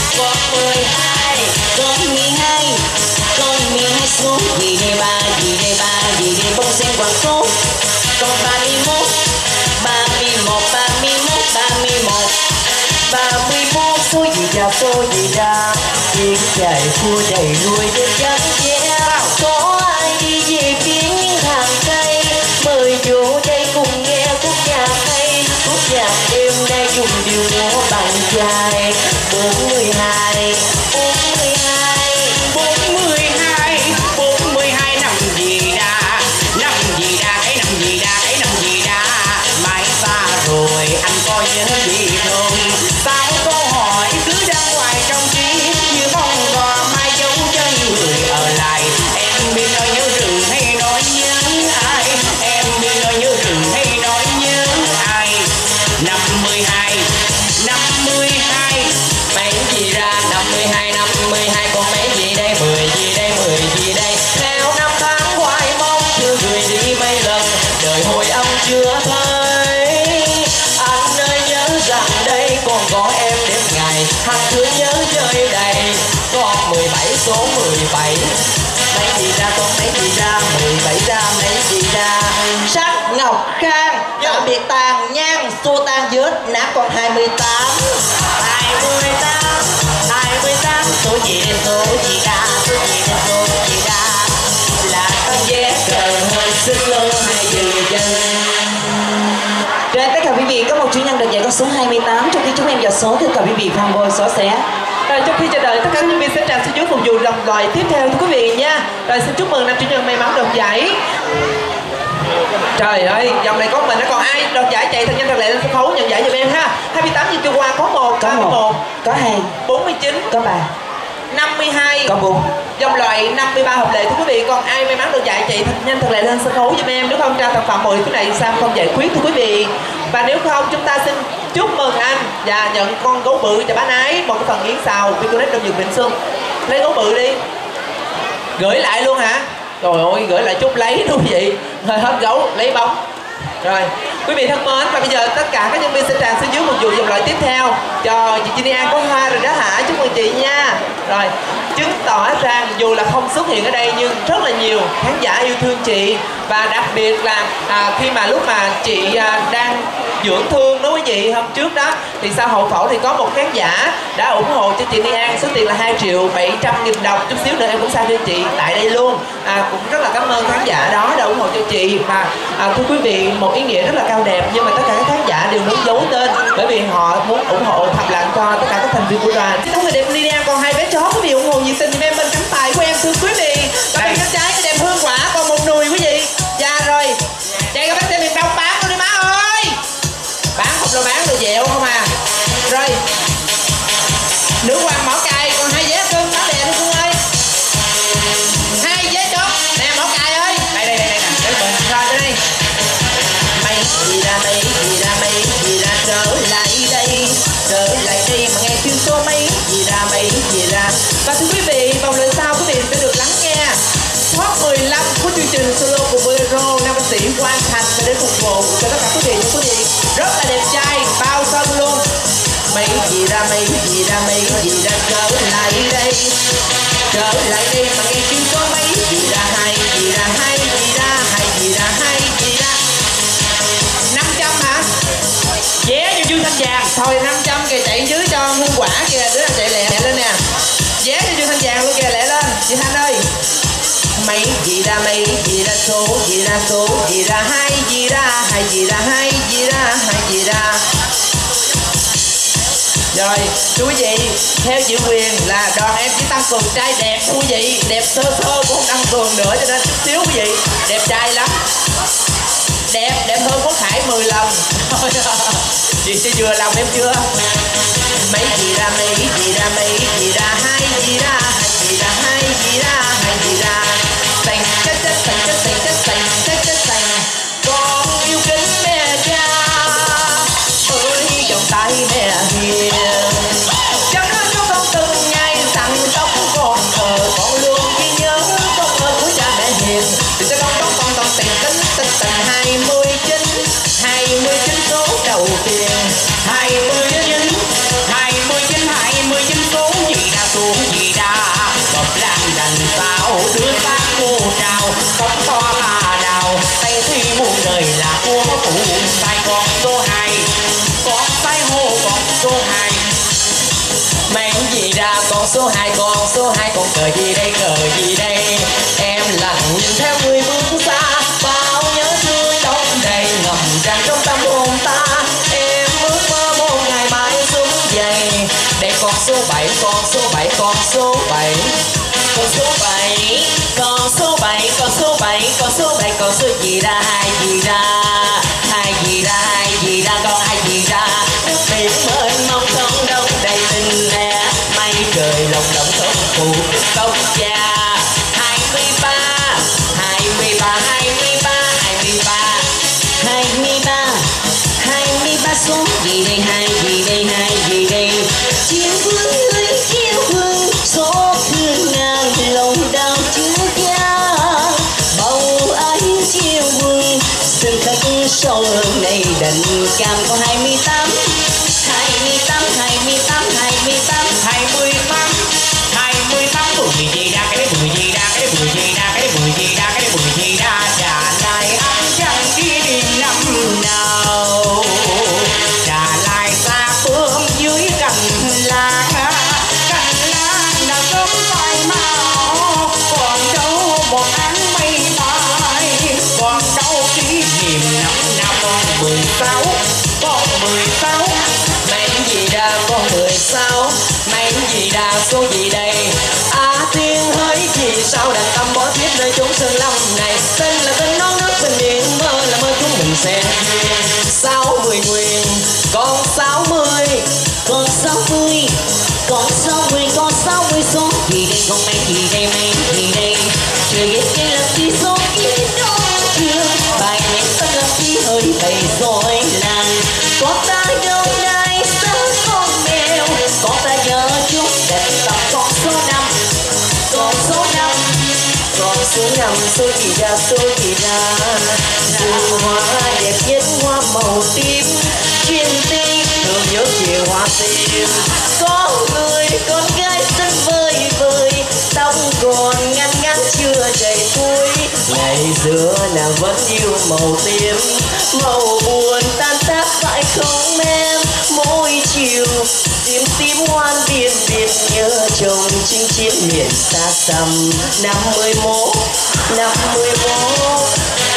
số gì đây ba bông sen quảng phố. Còn 31 số gì ra tiếng chạy cua đầy nuôi đến chắc chẽ. Có ai đi về phía những hàng cây mời vô đây cùng nghe khúc nhạc hay, khúc nhạc đêm nay dùng điều múa bằng chài. 42 năm gì ra mãi xa rồi anh coi nhớ gì không. Sao câu hỏi cứ đang hoài trong trí như bông gò mai dấu chân người ở lại. Em biết nói nhớ rừng hay nói nhớ ai, em biết nói nhớ rừng hay nói nhớ ai. 52 mấy gì ra 52 con mấy gì đây 10 gì đây theo năm tháng hoài mong chưa gửi đi mấy lần đời hồi âm chưa thấy. Anh ơi nhớ rằng đây còn có em đêm ngày hằng cứ nhớ chơi đầy. Con 17 số 17 mấy gì ra con mấy gì ra 17 ra mấy gì ra. Sắc Ngọc Khang tạm biệt tàn nhang xua tan vết nát còn 28 số gì ra là tấm vé cờ hơi sức lô hay dừng chân. Rồi tất cả quý vị có một chủ nhân được giải con số 28 trong khi chúng em vào số tất cả quý vị fanboy xóa xé. Rồi trong khi chờ đợi tất cả nhân viên sẽ tràn xuống dưới phục vụ dòng loại tiếp theo thưa quý vị nha. Rồi xin chúc mừng năm chủ nhân may mắn đoạt giải. Trời ơi, dòng này có mình nó còn ai đoạt giải chạy thật nhanh thật lẹ lên sân khấu nhận giải giùm em ha. 28 như chưa qua có 1, có 1, có 2, 49, có 3, 52, có 4. dòng loại 53 hợp lệ thưa quý vị. Còn ai may mắn được giải chạy thật nhanh thật lẹ lên sân khấu giùm em, nếu không trao tặng phẩm 10 cái này Sam không giải quyết thưa quý vị. Và nếu không chúng ta xin chúc mừng anh và nhận con gấu bự cho bác ái một cái phần yến xào Viconet Đông Dược Vĩnh Xuân. Lấy gấu bự đi, gửi lại luôn hả? Trời ơi, gửi lại chút lấy đúng vậy, hơi hết gấu lấy bóng. Rồi quý vị thân mến, và bây giờ tất cả các nhân viên sẽ tràn xuống dưới một vụ dòng loại tiếp theo cho chị Jenny An có hoa rồi đó hả? Chúc mừng chị nha. Rồi chứng tỏ rằng dù là không xuất hiện ở đây nhưng rất là nhiều khán giả yêu thương chị, và đặc biệt là khi mà lúc mà chị đang dưỡng thương đối với chị hôm trước đó thì sau hậu phẫu thì có một khán giả đã ủng hộ cho chị Jenny An số tiền là 2.700.000 đồng. Chút xíu nữa em cũng sang cho chị tại đây luôn. Cũng rất là cảm ơn khán giả đó đã ủng hộ cho chị. Mà thưa quý vị, một ý nghĩa rất là cao đẹp, nhưng mà tất cả các khán giả đều muốn giấu tên bởi vì họ muốn ủng hộ thầm lặng cho tất cả các thành viên của đoàn. Xin người đẹp Lydia, còn hai bé chó quý vị ủng hộ nhiệt tình giùm em bên cánh phải của em thưa quý vị. Và bên cánh trái cái đẹp Hương Quả còn một nùi quý vị. Dạ rồi, chạy các bác xe miền Đông bán luôn đi má ơi. Bán không là bán đồ dẹo không à. Rồi, nữ hoàng mỏ cài còn hai vé cưng má đè đi Cưng ơi. Hai vé chốt nè mỏ cài ơi. Đây nè, để mình ra đây. Mày gì ra trở lại đây mà nghe chuyên số mấy gì ra. Và thưa quý vị, vòng lần sau quý vị sẽ được lắng nghe top 15 của chương trình solo của Bolero nam ca sĩ Quang Thành sẽ đến phục vụ cho tất cả quý vị. Quý vị rất là đẹp trai, bao sân luôn. Mấy gì ra trở lại đây mà nghe chuyên số mấy gì ra 500 hả? Vé cho Dương Thanh Vàng. Thôi 500 kìa, chạy dưới cho Hương Quả kìa, đứa nào chạy lẹ lên nè. Vé cho Dương Thanh Vàng luôn kìa, lẹ lên chị Thanh ơi. mấy gì ra số gì ra hai gì ra. Rồi, thưa quý vị, theo chị Quyền là đoàn em chỉ tăng cường trai đẹp quý vị, đẹp sơ cũng không tăng cường nữa, cho nên chút xíu quý vị, đẹp trai lắm. Đẹp hơn Quốc Khải 10 lần. Chị sẽ vừa lòng em chưa? Mấy gì ra hai gì ra. Sành chất sành. Con yêu kính mẹ cha ơi vòng tay mẹ hiền. Chẳng nói cho con từng ngày sẵn tóc con thờ con luôn ghi nhớ công ơn của cha mẹ hiền. Thì sẽ con tiền tính 29 số đầu tiên. 29 số gì ra bập lan đằng sau đưa ta cô trào cống to ba đào tay thi muôn đời là của phụ tay con số 2 con tay hô con số 2 mang gì ra con số 2 con cờ gì đây em lặng nhìn theo người bước xa bao nhớ thương đông đầy ngầm tràn trong tâm hồn ta em ước mơ một ngày mai xuống dậy để con số 7 con số gì ra hai gì ra con hai gì ra nước biển mênh mông không đông đầy tình nè mây trời lồng không phụ công cha 23 số gì đây chiêu vương số thương ngàn lòng đau chứa chan bầu ấy chiêu vương sừng khắc sâu hơn này đành cam có 28 bùi gì ra cái bùi gì ra trà lại ăn chẳng kỷ niệm năm nào trà lại xa phương dưới cành lá đã sớm phai màu còn đâu một tháng mây bay còn đâu kỷ niệm năm nào con 16 mấy gì ra con 16 mấy gì ra số gì đây tiên hỡi vì sao đàn tâm bỏ thiết nơi chốn sơn lâm này tên là tên non nước tình điện mơ là mơ chúng mình sẽ 60 nguyên còn 60 số gì đây con mấy gì đây chưa biết cái là gì số gì đó chưa bài nhạc tất là gì hơi bày rồi làng có ta đâu đây sao con mèo có ta nhớ chút đẹp tập con số 5 số gì ra dù hoa đẹp nhất hoa màu tím chuyên tinh thường nhớ chiều hoa tim có người con gái xinh vơi tóc còn ngắn chưa đầy cuối ngày xưa nàng vẫn yêu màu tím màu buồn tan tác phải không em mỗi chiều tím hoan điên nhớ chồng chinh chiến miền xa xăm 51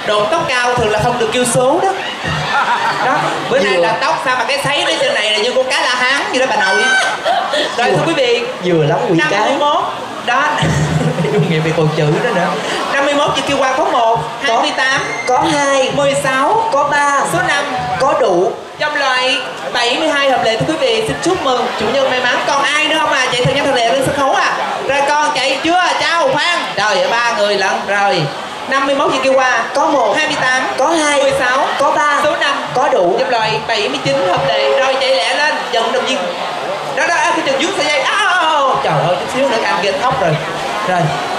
Độ tóc cao thường là không được kêu số đó. Đó, bữa nay là tóc sao mà cái sấy ở trên này là như con cá la hán vậy đó bà nội. Rồi thưa quý vị, vừa lắm quỷ cái 51 đó. Yêu nghiệp về còn chữ đó nữa. 51 chị kêu qua có 1, 28 có 2, 16 có 3, số 5 có đủ. trong loại 72 hợp lệ. Thưa quý vị, xin chúc mừng chủ nhân may mắn. Còn ai nữa không à? Chạy thường nhân hợp lệ lên sân khấu à? Rồi con chạy chưa? Chào khoan. Trời ơi, 3 người lận. Rồi 51 chị kêu qua Có 1, 28 có 2, 16 có 3, số 5 có đủ. trong loại 79 hợp lệ. Rồi chạy lẹ lên, dần đồng viên. Đó đó, cái chân dưới sợi dây. Trời ơi, chút xíu nữa anh kia khóc rồi. Rồi.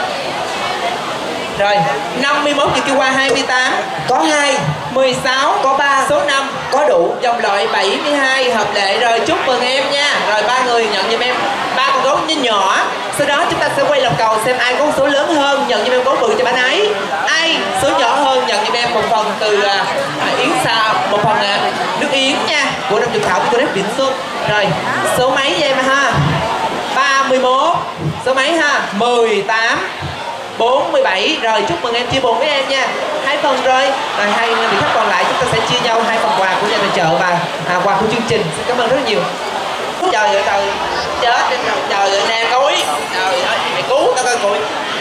Rồi, 51 chị kêu qua 28 Có 2, 16 có 3, số 5 có đủ. dòng loại 72 hợp lệ. Rồi chúc mừng em nha. Rồi 3 người nhận giùm em 3 con gấu nhỏ. Sau đó chúng ta sẽ quay lòng cầu xem ai có số lớn hơn nhận giùm em gấu bự cho bạn ấy. Ai số nhỏ hơn nhận giùm em một phần từ yến xào, một phần nước yến nha của Đông Trường Thảo của Rep Vĩnh Xuân. Rồi số mấy cho em ha? 31. Số mấy ha? 18 47. Rồi chúc mừng em, chia buồn với em nha. 2 phần rồi. Rồi 2 vị khách còn lại chúng ta sẽ chia nhau 2 phần quà của nhà tài trợ và quà của chương trình. Xin cảm ơn rất nhiều. Trời ơi trời, chết trên đầu. Trời ơi nè cối. Trời ơi mày cứu tao coi cùi.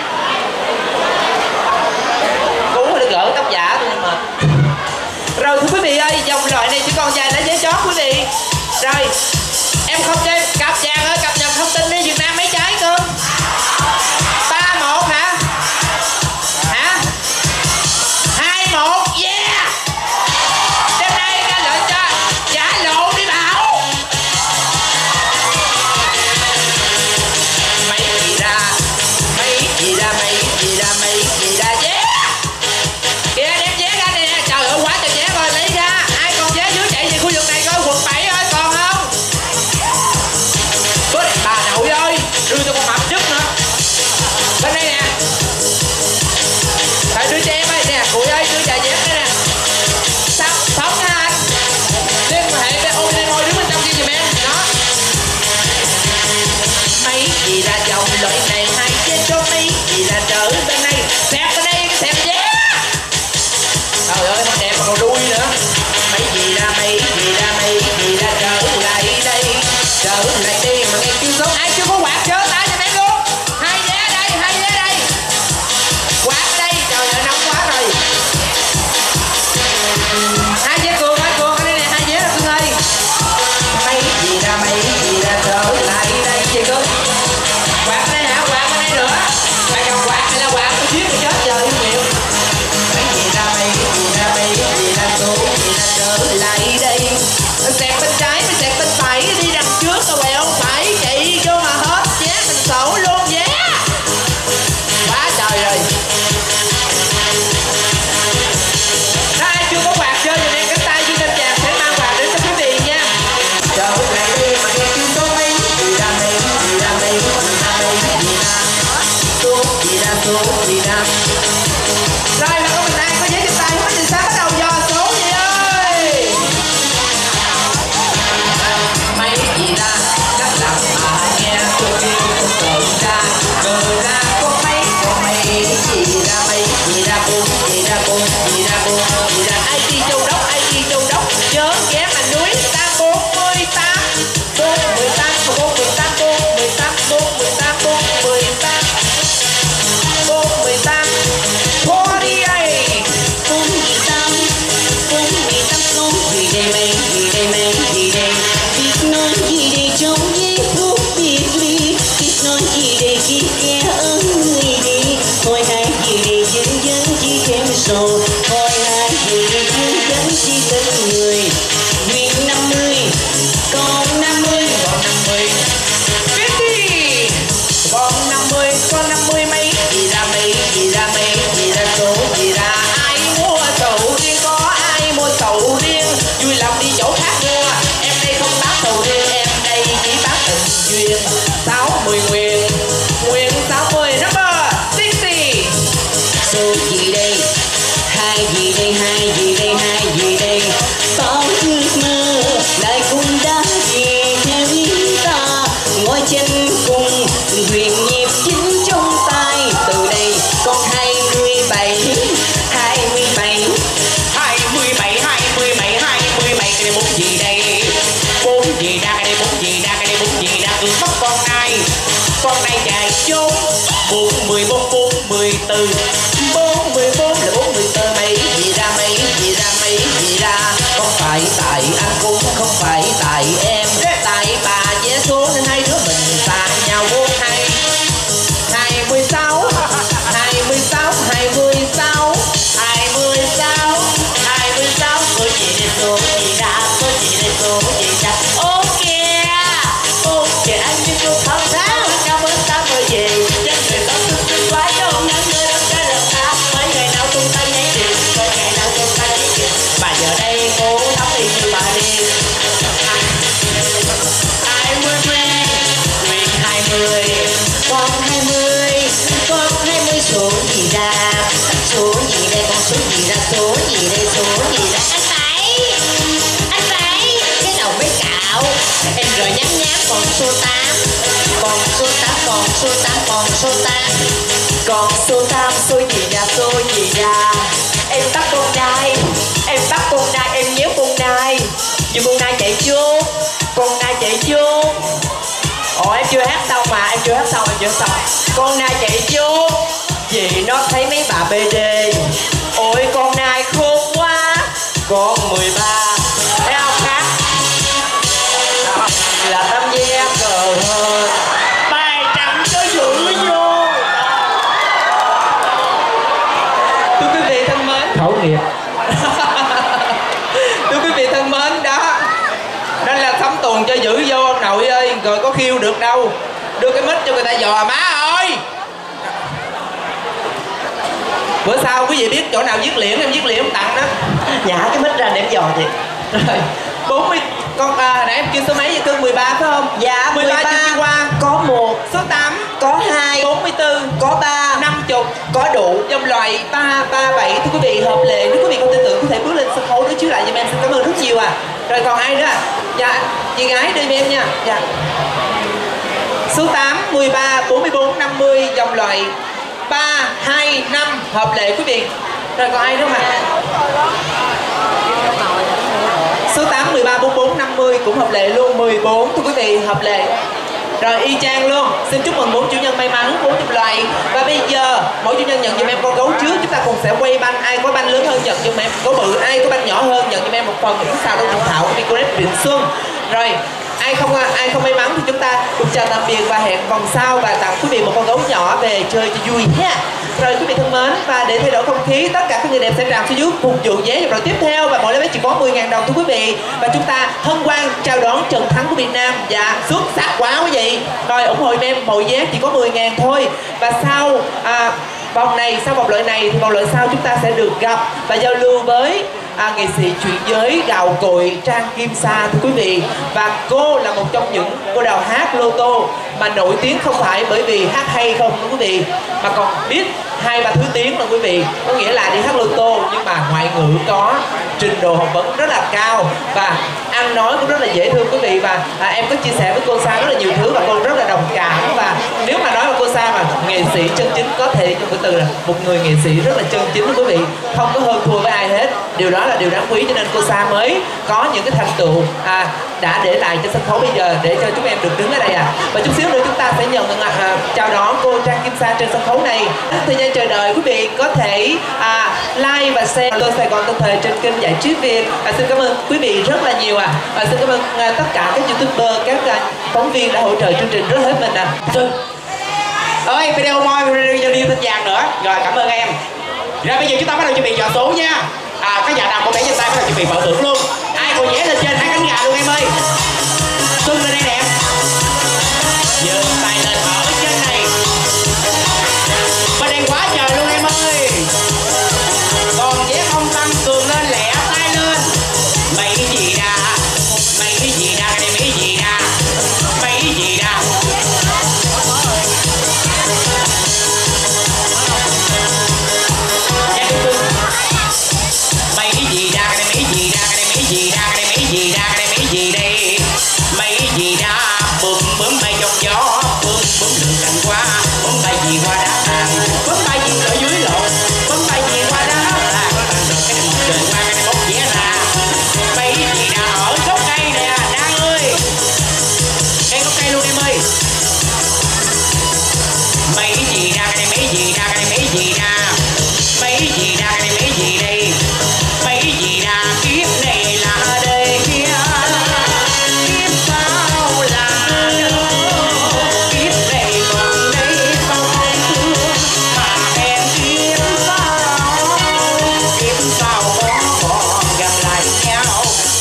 Cứu để gỡ tóc giả tôi mệt. Rồi thưa quý vị ơi, dòng loại này chỉ còn vài lá giấy chót quý vị. Rồi em không cho em cặp vàng ơi, cập nhật thông tin đi Việt Nam mấy trái cơ. 31 hả? Hả? 21, yeah. Đêm nay ra lệnh cho giả lộ đi Bảo. Mấy gì ra, mấy gì ra, mấy gì ra, mấy gì ra, yeah. Kìa đem vé ra nè, trời ơi quá trời vé rồi, lấy ra. Ai còn vé dưới chạy về khu vực này coi, quận 7 ơi còn không? Bữa này bà nội ơi, đưa cho con mập trước nữa. Bên đây nè. Phải đưa cho em ơi nè, cụi ơi đưa chạy dép đây nè. Sao phóng nha anh. Liên hệ với ôm lên ngồi đứng bên trong kia giùm em. Đó. Mấy gì ra dòng loại này hai trên cho mấy gì ra trở bên này. Xẹp bên đây, xẹp vé. Trời ơi không đẹp mà còn đuôi nữa. Mấy gì ra, mấy gì ra, mấy gì ra trở lại đây. Trở lại đi mà nghe kêu số ai chưa có quạt chớ tay cho em luôn. Hai vé đây, hai vé đây. Quạt đây, trời ơi nóng quá rồi. Hai vé Cường ơi, Cường ở đây nè, hai vé là Cường ơi. Mấy gì ra, mấy gì ra trở lại đây chị Cường. Quạt đây hả, quạt ở đây nữa. Mày cầm quạt hay là quạt tôi giết mày chết giờ yêu nhiều. Mấy gì ra, mấy gì ra, mấy gì ra, số gì ra trở lại đây. Xẹt bên trái, mình xẹt bên phải, đi đằng trước rồi quẹo phải, chạy vô mà hết vé mình sổ luôn vé. Quá trời rồi. Nếu ai chưa có quạt chơi thì em cánh tay dưới lên tràn sẽ mang quạt đến cho quý vị nha. Trở lại đi mà nghe kêu số mấy gì ra, mấy gì ra, mấy gì ra, mấy gì ra, số gì ra, số gì ra. Rồi là có mình ai có giấy trên tay không? Mình sáng bắt đầu dò số gì ơi. Mấy gì ra, các làm mà nghe tôi kêu không cờ ra có mấy gì ra, mấy gì ra, buông gì ra, buông gì ra, buông gì ra. Ai đi châu đốc, ai đi châu đốc, nhớ ghé mà núi ta 48 4 18 4 18 4 18 4 18 4 18 4 18 48. Bốn gì tâm, bốn gì tâm không gì đây mấy gì đây mấy gì đây. Biết nói gì đây trong giây phút biệt ly. Biết nói gì đây khi nghe ơn người đi. Hỏi hai gì đây dân dân chỉ thêm sầu. Hỏi hai gì đây dân dân chỉ tên người. Nguyện 50, còn 50, Còn 50 biết đi. Còn 50, còn 50 mấy gì ra, mấy gì ra, mấy gì ra, số gì ra. Ai mua sầu riêng, có ai mua sầu riêng. Vui lòng đi chỗ khác mua. Em đây không bán sầu riêng, em đây chỉ bán tình duyên. 60 nguyện, nguyện 60 number 60. số gì đây. Hai gì đây, hai gì đây, hai gì đây. Bao ước mơ lại cũng đã về theo ý ta. Ngồi trên cùng huyền nhịp chính trong tay. Từ đây con 27, 27 44. 44 là 44, mấy gì ra, mấy gì ra, mấy gì ra. Không phải tại anh cũng không phải tại em, tại bà vé số nên hai đứa mình xa nhau vô hay. 26 26 26 26 26 số gì đây số gì ra, số gì đây số gì ra. Ô kìa anh như cô thật sao cảm ơn ta bởi vì dân người ta thương quá đâu những người đâu cái lần ta mấy ngày nào tung ta nhảy điện, mấy ngày nào tung ta nhảy điện. Mà giờ đây cô thắm đi như bà đi. 20 Quyền 20 con 20 số gì ra, số gì đây con số gì ra, số gì đây số gì ra. Anh Bảy cái đầu mới cạo em rồi nhám nhám. Còn số 8 còn số 8 còn số 8 còn số 8 còn số 8 số gì ra, số gì ra. Em bắt con nai, em bắt con nai, em nhéo con nai nhưng con nai chạy chốt, con nai chạy chốt. Ồ em chưa hát xong mà, em chưa hát xong, em chưa hát xong. Con nai chạy chốt vì nó thấy mấy bà BD. Ôi con nai khôn quá. Con 13 thấy không khác là tâm giác cờ hơn bài trắng cho dữ vô. Thưa quý vị thân mến, khẩu nghiệp. thưa quý vị thân mến, đó nên là sắm tuần cho dữ vô ông nội ơi, rồi có khiêu được đâu. Đưa cái mic cho người ta dò má ơi. Bữa sau quý vị biết chỗ nào viết liễn em viết liễn tặng đó. Nhả cái mic ra để em dò thì. Rồi 40 con nãy em kêu số mấy vậy cưng? 13 phải không? Dạ 13 chưa đi qua. có 1 Số 8 có 2 44 có 3 50 có đủ. dòng loại 337. Thưa quý vị, hợp lệ nếu quý vị không tin tưởng có thể bước lên sân khấu đối chiếu lại giùm em. Xin cảm ơn rất nhiều. Rồi còn ai nữa? Dạ chị gái đưa giùm em nha. Dạ số 8 13 44 50 dòng loại 3 2 5 hợp lệ quý vị. Rồi còn ai nữa mà? Số 8 13 44 50 cũng hợp lệ luôn. 14 thưa quý vị, hợp lệ. Rồi y chang luôn. Xin chúc mừng 4 chủ nhân may mắn 4 chục loại. Và bây giờ mỗi chủ nhân nhận giùm em con gấu trước. Chúng ta cùng sẽ quay banh. Ai có banh lớn hơn nhận giùm em gấu bự, ai có banh nhỏ hơn nhận giùm em một phần những sao đông Trung Thảo của Nicolet Định Xuân. Rồi ai không may mắn thì chúng ta cùng chào tạm biệt và hẹn vòng sau và tặng quý vị một con gấu nhỏ về chơi cho vui nha. Rồi quý vị thân mến, và để thay đổi không khí, tất cả các người đẹp sẽ tràn xuống dưới phục vụ vé vào đội tiếp theo và mỗi vé chỉ có 10.000 đồng thưa quý vị. Và chúng ta hân hoan chào đón trận thắng của Việt Nam. Dạ xuất sắc quá quý vị. Rồi ủng hộ em, mỗi vé chỉ có 10.000 thôi. Và sau vòng này, sau vòng loại này thì vòng loại sau chúng ta sẽ được gặp và giao lưu với nghệ sĩ chuyển giới gạo cội Trang Kim Sa thưa quý vị. Và cô là một trong những cô đào hát lô tô mà nổi tiếng không phải bởi vì hát hay không thưa quý vị, mà còn biết 2-3 thứ tiếng là quý vị. Có nghĩa là đi hát lô tô nhưng mà ngoại ngữ có, trình độ học vấn rất là cao và ăn nói cũng rất là dễ thương quý vị. Và em có chia sẻ với cô Sa rất là nhiều thứ và cô rất là đồng cảm. Và nếu mà nói là cô Sa mà nghệ sĩ chân chính có thể trong cái từ là một người nghệ sĩ rất là chân chính quý vị, không có hơn thua với ai hết. Điều đó là điều đáng quý, cho nên cô Sa mới có những cái thành tựu đã để lại cho sân khấu bây giờ để cho chúng em được đứng ở đây Và chút xíu nữa chúng ta sẽ nhận chào đón cô Trang Kim Sa trên sân khấu này. Thời gian chờ đợi quý vị có thể like và share tôi Sài Gòn Tân Thời trên kênh Giải Trí Việt. Xin cảm ơn quý vị rất là nhiều và xin cảm ơn tất cả các youtuber, các phóng viên đã hỗ trợ chương trình rất hết mình Ơi video moi video tên vàng nữa. Rồi cảm ơn em. Rồi bây giờ chúng ta bắt đầu chuẩn bị dò số nha. Các nhà nào có vẽ trên tay bắt đầu chuẩn bị mở thưởng luôn. Ai còn vẽ lên trên 2 cánh gà luôn em ơi. Xuân lên đây nè. Giơ tay lên ở trên này. Bên đèn quá trời luôn em ơi. Còn vẽ không tăng cường lên, lẹ tay lên. Mấy cái gì ra? Mấy cái gì ra? Cái này mấy cái gì ra? Mấy cái gì ra? Mấy cái gì ra? Cái này mấy gì ra? Cái này mấy gì ra? Cái này mấy gì ra? Cái này mấy gì đây? Mấy gì ra? Bướm bướm bay trong gió, bướm bướm lượn cành qua, bướm bay gì qua đá tàn, bướm bay gì ở dưới lộn, bướm bay gì qua đá tàn. Rồi cái này một trời qua, cái này bốc vẽ ra. Mấy gì ra? Ở gốc cây nè, Đang ơi. Cây gốc cây luôn em ơi. Mấy gì ra? Cái này mấy gì ra? Cái này mấy gì ra?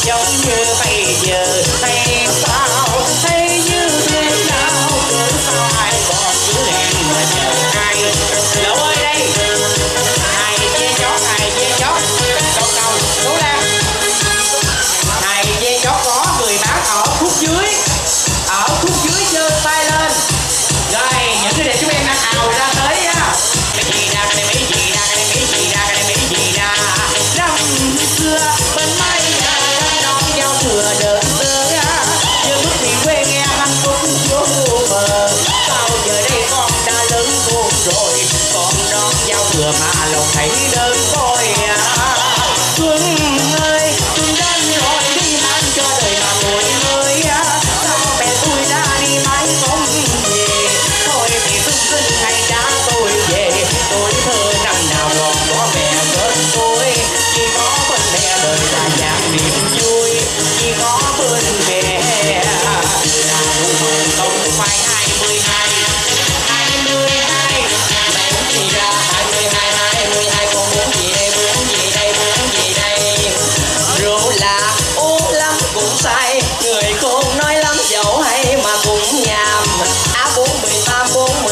giống như bây giờ hay sao, hay như thế nào, cớ sao ai còn cứ hẹn mà chờ ai. Lỗ ơi đây, hai dê chót, hai dê chót, cầu cầu cố lên. Hai dê chót có người bán ở khúc dưới, ở khúc dưới giơ tay lên. Rồi những cái để chúng em đang ào ra tới á. Cái gì ra, cái này mấy gì ra, cái này mấy gì ra, cái này mấy gì ra. Năm xưa bên mái nhà non giao thừa đợt xưa á, chưa bước thì quê nghe hạnh phúc vô mờ. Sao giờ đây con đã lớn khôn rồi, con non giao thừa mà lòng thấy đơn côi à. Xuân ơi, xuân đến rồi đi mang cho đời mà tuổi ơi á. Sao mẹ tôi đã đi mãi không về, thôi thì xuân xuân hay đã tôi về. Tôi thơ năm nào còn có mẹ bên tôi, chỉ có bên mẹ đời là dạng niềm vui, chỉ có bên mẹ là không phải 22 mẹ muốn gì ra 22 con muốn gì đây, muốn gì đây, muốn gì đây. Rượu là uống lắm cũng say, người khôn nói lắm dẫu hay mà cũng nhàm. Á 418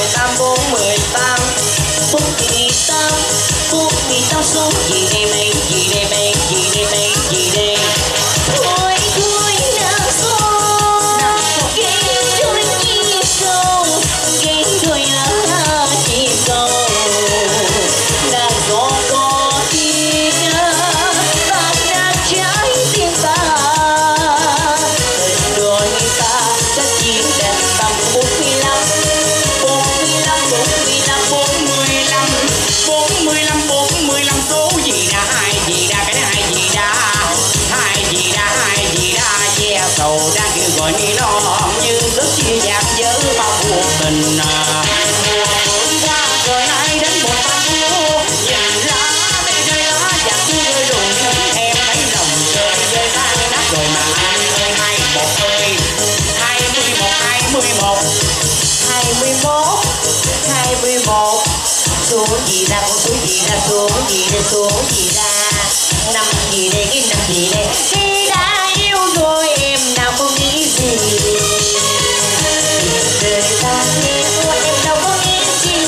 số gì đây mấy gì đây mấy gì đây mấy gì đây. Ôi thôi nào số gây đôi chi câu, gây đôi chi câu. Nàng gió có đi bạc đang trái tim ta, đôi ta chắc chỉ đẹp tầm 45 số gì đã hai gì đã cái hai gì đã yeah sầu đang kêu gọi ni nó như rất chia nhạc nhớ bao cuộc tình qua rồi nay đến một năm nhìn ra đây đây lá giặc rơi rụng em thấy lòng trời rơi tan nát rồi mà anh ơi 21 số gì ra con số gì ra số gì ra năm gì đây cái năm gì đây khi đã yêu rồi em nào có nghĩ gì đời ta nghe thôi em đâu có nghĩ gì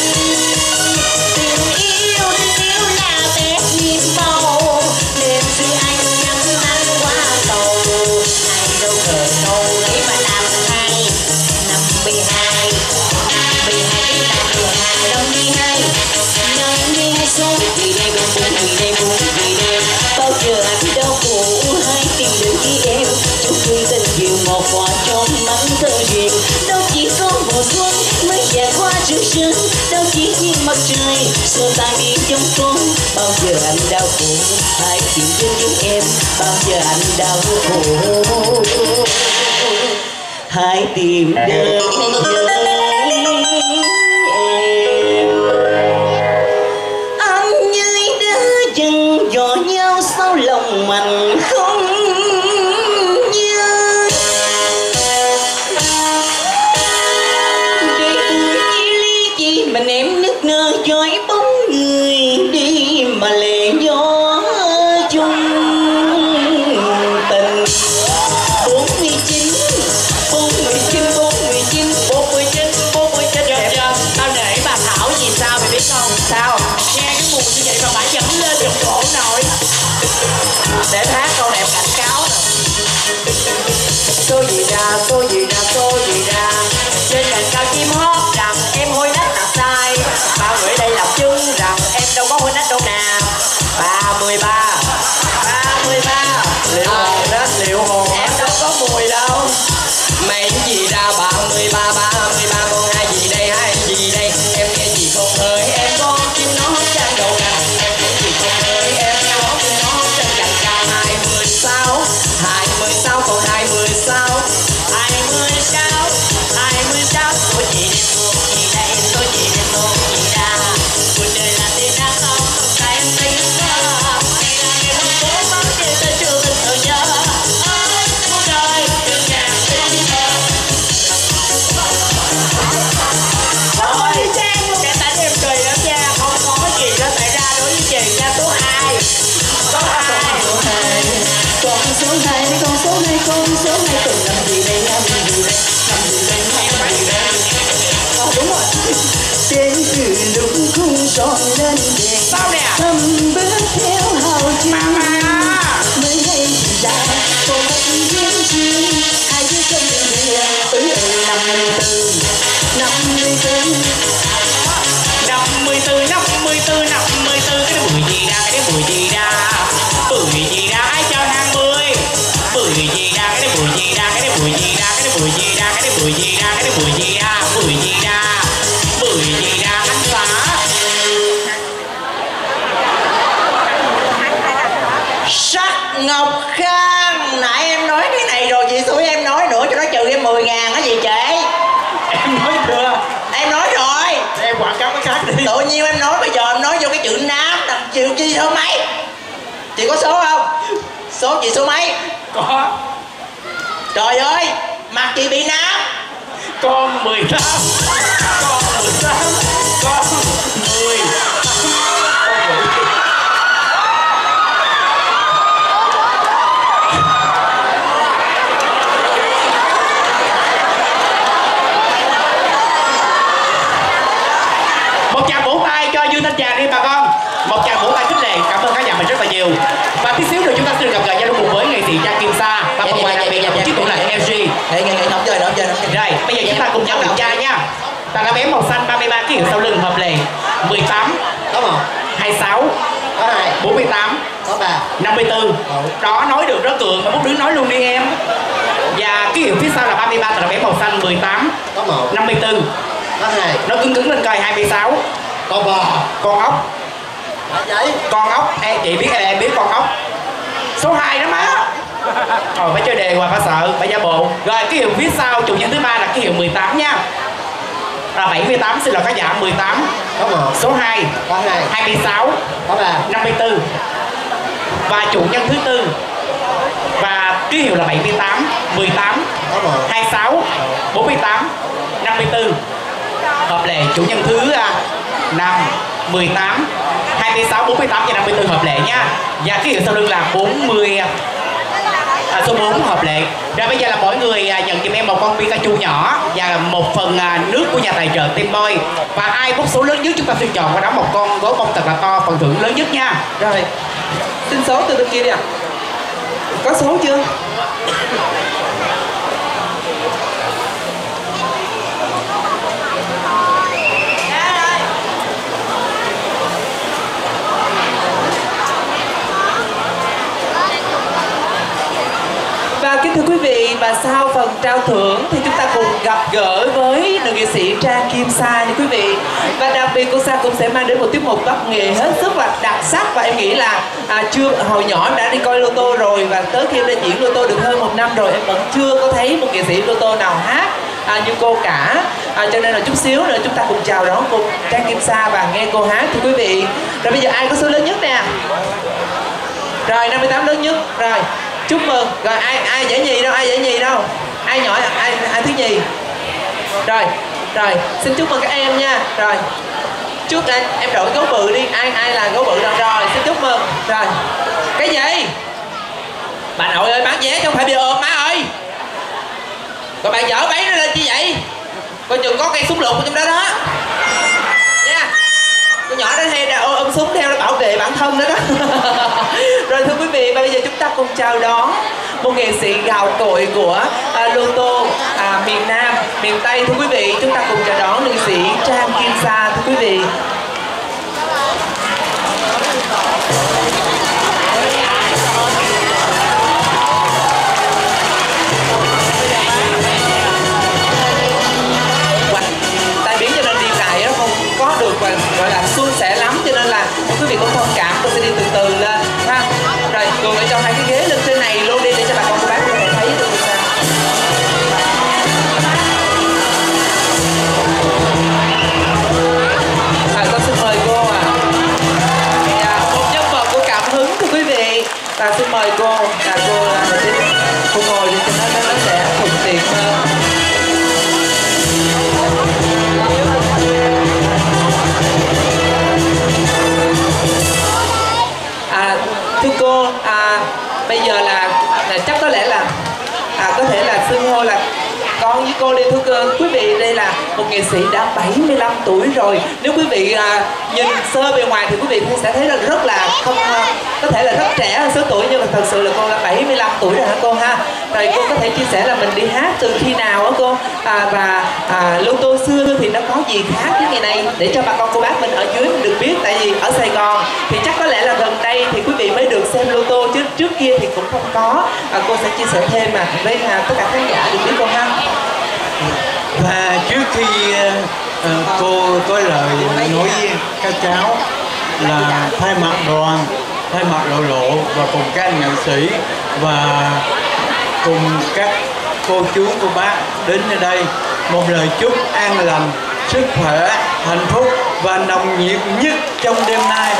tình yêu là bé nhìn màu đêm khi anh nhắm mắt qua cầu ai đâu cờ câu lấy mà làm hay 52 số gì đây buồn gì đây bao giờ anh đau khổ hay tìm được khi em chung vui tình yêu một quả trong mắt thơ duyên đâu chỉ có mùa xuân mới dài qua trước sân đâu chỉ như mặt trời xua tan đi trong con bao giờ anh đau khổ hãy tìm đến với em bao giờ anh đau khổ hãy tìm đến với dò nhau sao lòng mình không nhớ để buổi chia ly chi mình em nức nở dõi bóng người đi mà lệ gió chung tình 49 tao để bà Thảo gì sao mày biết không sao nghe cái mùi như vậy mà bà dẫn lên giọng cổ nổi để hát câu đẹp cảnh cáo nè số gì ra trên cành cao chim hót rằng em hôi nách là sai bao người đây làm chứng rằng em đâu có hôi nách đâu nè 33 liệu hồn em đâu có mùi đâu mày gì ra 33 con hai gì đây em nghe gì không ơi em có chim nó trang đầu nè em nghe gì không ơi em có chim nó trên cành cao 26 còn 26 số gì đây số gì ra cuộc đời là tiền đã không tại em thấy hay là em không cố máu trên ta chưa từng nhớ cuộc đời con số 2 tuần năm gì đây, năm gì đây, năm gì đây, năm gì đây. Đúng rồi. Đến từ lúc khung son lên đèn sao nè thầm bước theo hào chim mới hay thì ra có một duyên duyên hai đứa trong đường ơi 54 cái mùi gì ra, cái mùi gì ra, mùi gì ra ai cho hàng 10, mùi gì ra, cái mùi gì ra, cái mùi gì ra, cái mùi gì ra, cái mùi gì ra, cái mùi gì ra, mùi gì ra, mùi gì ra anh xá. Sắc Ngọc Khang, nãy em nói cái này rồi, chị xui em nói nữa cho nó trừ em 10.000 hả gì chị? Em nói chưa? Em nói rồi. Em quảng cáo cái khác đi. Tự nhiên em nói, bây giờ em nói vô cái chữ nám là chịu chi số mấy? Chị có số không? Số chị số mấy? Có. Trời ơi, mặt chị bị nám. Con 18, con 18, con 10. Một tràng vỗ tay cho Dương Thanh Tràng đi bà con. Một tràng vỗ tay khích lệ, cảm ơn khán giả mình rất là nhiều. Và tí xíu nữa chúng ta sẽ được gặp gỡ nhau cùng với nghệ sĩ Trang Kim Sa và phần quà đặc biệt là một chiếc tủ lạnh LG. Nghệ không chơi. Rồi, bây giờ chúng ta cùng nhau kiểm tra nha. Tặng áo vé màu xanh 33 kg sau lưng hợp lệ 18, Có 1, 26, có 2, 48, có 3. 54. Đó, nói được rất cường mà một đứa nói luôn đi em. Và ký hiệu phía sau là 33 tặng áo vé màu xanh 18, Có 1, 54. có 2, Nó cứng lên coi 26. có 3. Con ốc. Vậy? Con ốc, em chị biết em biết con ốc. Số 2 đó má. Rồi phải chơi đề hoài phải sợ, phải giả bộ. Rồi ký hiệu phía sau chủ nhân thứ ba là ký hiệu 18 nha. Là 78, xin lỗi khán giả 18. Có 1, Số 2, có 2, 26, có 3. 54. Và chủ nhân thứ tư và ký hiệu là 78, 18, Có 1, 26, 48, 54. Hợp lệ chủ nhân thứ 5, 18, 26, 48 và 54 hợp lệ nha. Và ký hiệu sau lưng là 40, số 4 hợp lệ. Rồi bây giờ là mỗi người nhận giùm em một con Pikachu nhỏ và một phần nước của nhà tài trợ Team Boy. Và ai bốc số lớn nhất chúng ta sẽ chọn qua đó một con gấu bông thật là to, phần thưởng lớn nhất nha. Rồi, xin số từ bên kia đi ạ. Có số chưa? Và kính thưa quý vị, và sau phần trao thưởng thì chúng ta cùng gặp gỡ với nữ nghệ sĩ Trang Kim Sa nha quý vị. Và đặc biệt cô Sa cũng sẽ mang đến một tiết mục văn nghệ hết sức là đặc sắc. Và em nghĩ là hồi nhỏ em đã đi coi lô tô rồi, và tới khi em đã diễn lô tô được hơn 1 năm rồi, em vẫn chưa có thấy một nghệ sĩ lô tô nào hát như cô cả. Cho nên là chút xíu nữa chúng ta cùng chào đón cô Trang Kim Sa và nghe cô hát thưa quý vị. Rồi bây giờ ai có số lớn nhất nè? Rồi 58 lớn nhất. Rồi chúc mừng. Rồi ai giải nhì đâu, ai giải nhì đâu, ai nhỏ, ai thứ nhì. Rồi xin chúc mừng các em nha. Rồi chúc em đổi gấu bự đi, ai là gấu bự đâu. Rồi xin chúc mừng. Rồi cái gì bà nội ơi, bán vé chứ không phải bị ôm má ơi. Rồi bạn dở bấy nó lên chi vậy? Coi chừng có cây súng lục trong đó đó nha. Con nhỏ đó hay ôm súng theo để bảo vệ bản thân đó đó. Rồi thưa quý vị, và bây giờ chúng ta cùng chào đón một nghệ sĩ gạo cội của lô tô miền Nam, miền Tây. Thưa quý vị, chúng ta cùng chào đón nghệ sĩ Trang Kim Sa thưa quý vị. Tai biến cho nên đi lại nó không có được và gọi là suôn sẻ lắm, cho nên là quý vị cũng thông cảm, tôi sẽ đi từ từ lên ha. Rồi ngồi lại cho hai cái ghế lên trên này luôn đi để cho bà con cô bác có thể thấy được sao. Con xin mời cô một nhân vật của cảm hứng thưa quý vị. Và xin mời cô cô ngồi đi cho nó sẽ thuận tiện hơn. Thưa cô, bây giờ là chắc có lẽ là thôi là con với cô đi thưa quý vị, đây là một nghệ sĩ đã 75 tuổi rồi. Nếu quý vị nhìn sơ bề ngoài thì quý vị sẽ thấy là rất là không có thể là rất trẻ hơn số tuổi, nhưng mà thật sự là cô đã 75 tuổi rồi hả cô ha. Rồi cô có thể chia sẻ là mình đi hát từ khi nào hả cô, và lô tô xưa thì nó có gì khác với ngày nay để cho bà con cô bác mình ở dưới mình được biết. Tại vì ở Sài Gòn thì chắc có lẽ là gần đây thì quý vị mới được xem lô tô, chứ trước kia thì cũng không có. Cô sẽ chia sẻ thêm mà với tất cả khán giả được biết cô ha. Và trước khi cô có lời nói với các cháu là thay mặt đoàn, thay mặt Lộ Lộ và cùng các anh nghệ sĩ và cùng các cô chú cô bác đến ở đây, một lời chúc an lành, sức khỏe, hạnh phúc và nồng nhiệt nhất trong đêm nay.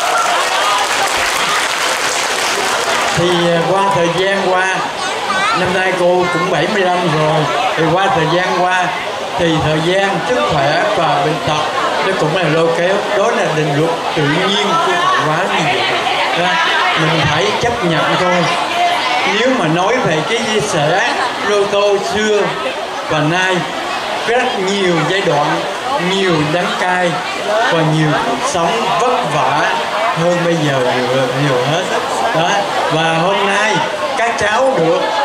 Thì qua thời gian qua, năm nay cô cũng 75 rồi, thì qua thời gian qua thì thời gian, sức khỏe và bệnh tật nó cũng là lôi kéo, đó là định luật tự nhiên của tạo hóa như vậy. Mình phải chấp nhận thôi. Nếu mà nói về cái chia sẻ lô tô xưa và nay, rất nhiều giai đoạn, nhiều đắng cay và nhiều cuộc sống vất vả hơn bây giờ nhiều hết đó. Và hôm nay các cháu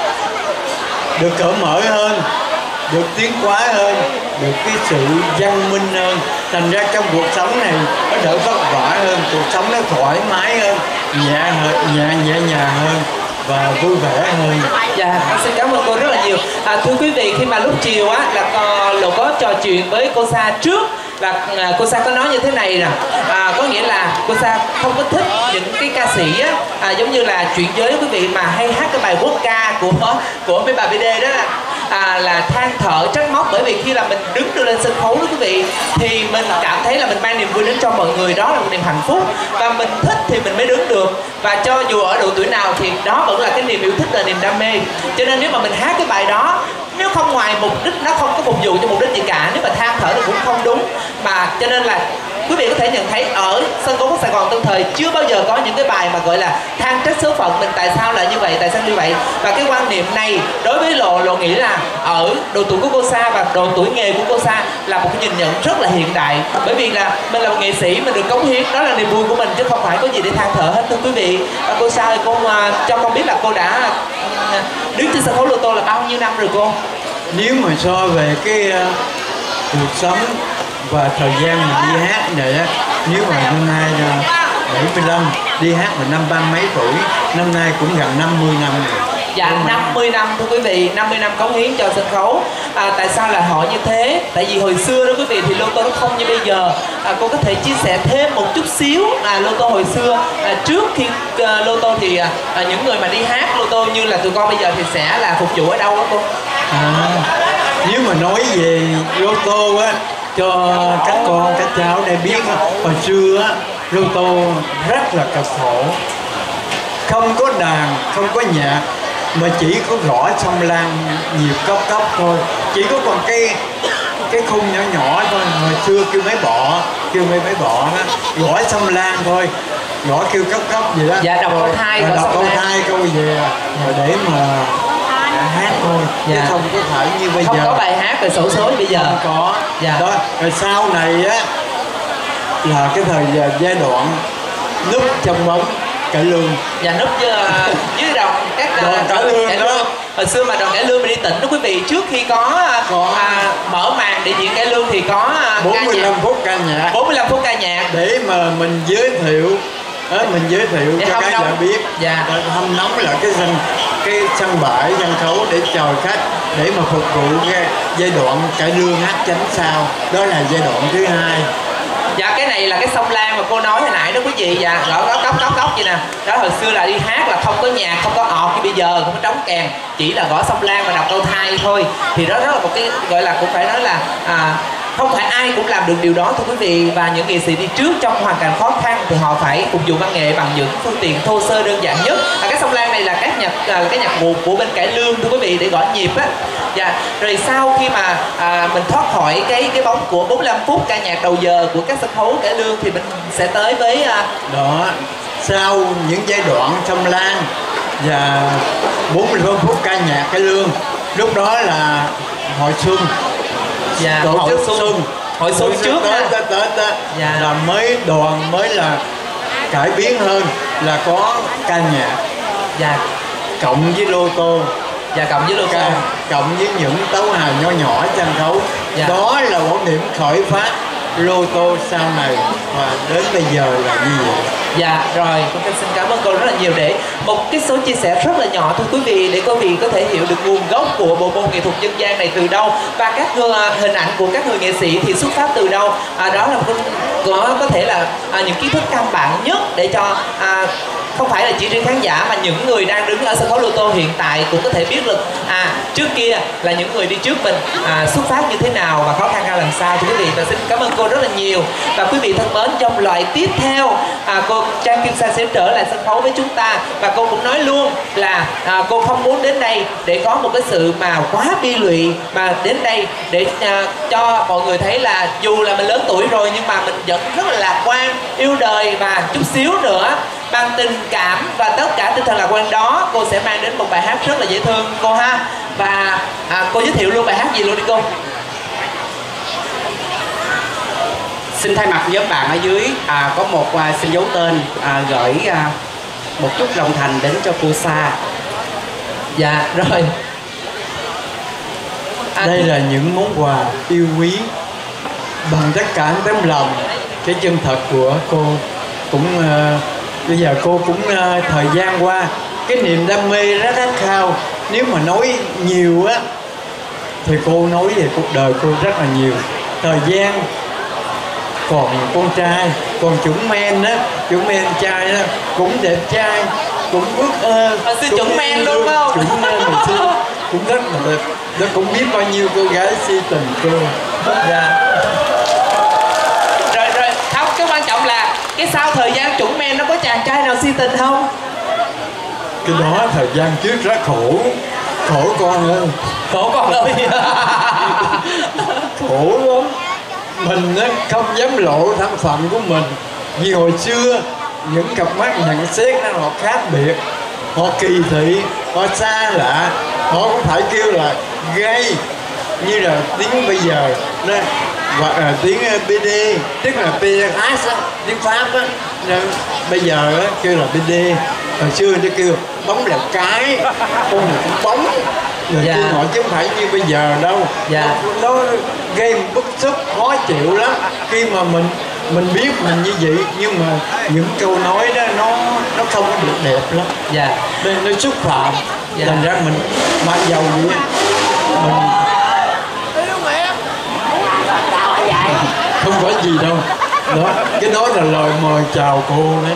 được cởi mở hơn, được tiến hóa hơn, được cái sự văn minh hơn, thành ra trong cuộc sống này nó đỡ vất vả hơn, cuộc sống nó thoải mái hơn, nhẹ nhàng hơn và vui vẻ hơn. Dạ, xin cảm ơn cô rất là nhiều. Thưa quý vị, khi mà lúc chiều á là Lộ có trò chuyện với cô Sa trước, là cô Sa có nói như thế này nè, có nghĩa là cô Sa không có thích những cái ca sĩ á, giống như là chuyện giới quý vị mà hay hát cái bài quốc ca của mấy bà BD đó là than thở trách móc. Bởi vì khi là mình đứng lên sân khấu đó quý vị, thì mình cảm thấy là mình mang niềm vui đến cho mọi người, đó là một niềm hạnh phúc, và mình thích thì mình mới đứng được. Và cho dù ở độ tuổi nào thì đó vẫn là cái niềm yêu thích, là niềm đam mê. Cho nên nếu mà mình hát cái bài đó, nếu không ngoài mục đích, nó không có phục vụ cho mục đích gì cả, nếu mà than thở thì cũng không đúng. Mà cho nên là quý vị có thể nhận thấy ở sân khấu của Sài Gòn Tân Thời chưa bao giờ có những cái bài mà gọi là than trách số phận mình tại sao lại như vậy, tại sao như vậy. Và cái quan niệm này đối với Lộ nghĩ là ở độ tuổi của cô Sa và độ tuổi nghề của cô Sa là một cái nhìn nhận rất là hiện đại. Bởi vì là mình là một nghệ sĩ, mình được cống hiến, đó là niềm vui của mình chứ không phải có gì để than thở hết thưa quý vị. Và cô Sa ơi, cô cho con biết là cô đã đứng trên sân khấu lô tô là bao nhiêu năm rồi cô? Nếu mà so về cái cuộc sống và thời gian mình đi hát này á, nếu mà năm nay là 75, đi hát mà năm 30 mấy tuổi, năm nay cũng gần 50 năm rồi. Dạ, 50 năm thưa quý vị, 50 năm cống hiến cho sân khấu. Tại sao là họ như thế? Tại vì hồi xưa đó quý vị thì lô tô nó không như bây giờ. Cô có thể chia sẻ thêm một chút xíu lô tô hồi xưa. Trước khi lô tô thì những người mà đi hát lô tô như là tụi con bây giờ thì sẽ là phục vụ ở đâu đó cô? Nếu mà nói về lô tô á, cho các con, các cháu để biết hồi xưa á, lô tô rất là cực khổ, không có đàn, không có nhạc, mà chỉ có gõ song lan nhiều cấp thôi, chỉ có còn cái khung nhỏ nhỏ thôi. Hồi xưa kêu mấy bọ đó, gõ song lan thôi, gõ kêu cấp gì đó. Dạ, đọc câu thai, đọc câu thai câu về rồi để mà hát thôi, chứ không có phải như bây không giờ. Không có bài hát về xổ số bây giờ. Không có. Dạ. Đó, rồi sau này á là cái thời giai đoạn núp trong bóng cải lương. Dạ, núp dưới đồng các đoàn cải lương đó. Hồi xưa mà đoàn cải lương mình đi tỉnh đó quý vị, trước khi có mở màn để diễn cải lương thì có 45 phút ca nhạc. 45 phút ca nhạc để mà mình giới thiệu để cho các bạn biết. Dạ. Hâm nóng là cái sân bãi, sân khấu để chờ khách, để mà phục vụ cái giai đoạn cải lương hát chánh sao, đó là giai đoạn thứ hai. Dạ, cái này là cái song lan mà cô nói hồi nãy đó quý vị. Dạ, gõ cốc vậy nè. Đó, hồi xưa là đi hát là không có nhạc, không có ọt như bây giờ, không có trống kèn, chỉ là gõ song lan và đọc câu thai thôi. Thì đó là một cái gọi là cũng phải nói là không phải ai cũng làm được điều đó thưa quý vị. Và những nghệ sĩ đi trước trong hoàn cảnh khó khăn thì họ phải phục vụ văn nghệ bằng những phương tiện thô sơ đơn giản nhất. Cái song lan này là cái nhạc cụ của bên cải lương thưa quý vị, để gõ nhịp á. Dạ, rồi sau khi mà mình thoát khỏi cái bóng của 45 phút ca nhạc đầu giờ của các sân khấu cải lương thì mình sẽ tới với đó, sau những giai đoạn song lan và 45 phút ca nhạc cải lương lúc đó là hội xuân. Dạ, tổ hội chức xuân. Hội xuân trước ha. Tết á, Dạ. là mới đoàn mới là cải biến hơn, là có ca nhạc Dạ. cộng với lô tô, Dạ, cộng với lô tô. cộng với những tấu hài nho nhỏ sân khấu. Dạ. Đó là một điểm khởi phát lô tô sau này và đến bây giờ là như vậy. Dạ, rồi, con xin cảm ơn cô rất là nhiều để một cái số chia sẻ rất là nhỏ thôi quý vị, để quý vị có thể hiểu được nguồn gốc của bộ môn nghệ thuật dân gian này từ đâu và các hình ảnh của các người nghệ sĩ thì xuất phát từ đâu. Đó là có thể là những kiến thức căn bản nhất để cho không phải là chỉ riêng khán giả mà những người đang đứng ở sân khấu lô tô hiện tại cũng có thể biết được trước kia là những người đi trước mình xuất phát như thế nào và khó khăn ra làm sao cho quý vị. Và xin cảm ơn cô rất là nhiều. Và quý vị thân mến, trong loại tiếp theo cô Trang Kim Sa sẽ trở lại sân khấu với chúng ta, và cô cũng nói luôn là cô không muốn đến đây để có một cái sự mà quá bi lụy, mà đến đây để cho mọi người thấy là dù là mình lớn tuổi rồi nhưng mà mình vẫn rất là lạc quan, yêu đời, và chút xíu nữa bằng tình cảm và tất cả tinh thần lạc quan đó cô sẽ mang đến một bài hát rất là dễ thương cô ha. Và cô giới thiệu luôn bài hát gì luôn đi cô. Xin thay mặt nhóm bạn ở dưới có một xin giấu tên gửi một chút lòng thành đến cho cô Sa. Dạ rồi. Đây là những món quà yêu quý bằng tất cả tấm lòng, cái chân thật của cô. Cũng bây giờ cô cũng thời gian qua cái niềm đam mê rất khát khao, nếu mà nói nhiều á thì cô nói về cuộc đời cô rất là nhiều. Thời gian còn con trai, còn chuẩn men á, chuẩn men trai đó cũng đẹp trai, cũng ước ơ, xin chuẩn men luôn phải không? Chuẩn men mình xin cũng rất là đẹp. Nó cũng biết bao nhiêu cô gái si tình cô. Dạ. Rồi không, cái quan trọng là cái sau thời gian chuẩn men nó có chàng trai nào si tình không? Cái đó thời gian trước rất khổ con ơi. Khổ con ơi. Khổ lắm. Mình không dám lộ thân phận của mình, vì hồi xưa những cặp mắt nhận xét nó khác biệt, họ kỳ thị, họ xa lạ, họ cũng phải kêu là gay như là tiếng bây giờ đó, hoặc là tiếng BD, tức là PDH tiếng Pháp á. Bây giờ á, kêu là BD, hồi xưa nó kêu bóng là cái, con này cũng bóng rồi. Dạ. Kêu họ chứ không phải như bây giờ đâu. Dạ. Nó gây bức xúc khó chịu lắm khi mà mình biết mình như vậy, nhưng mà những câu nói đó nó không có được đẹp lắm. Dạ. Nên nó xúc phạm. Dạ. Thành ra mình mặc dầu vậy mình không có gì đâu đó. Cái đó là lời mời chào cô đấy.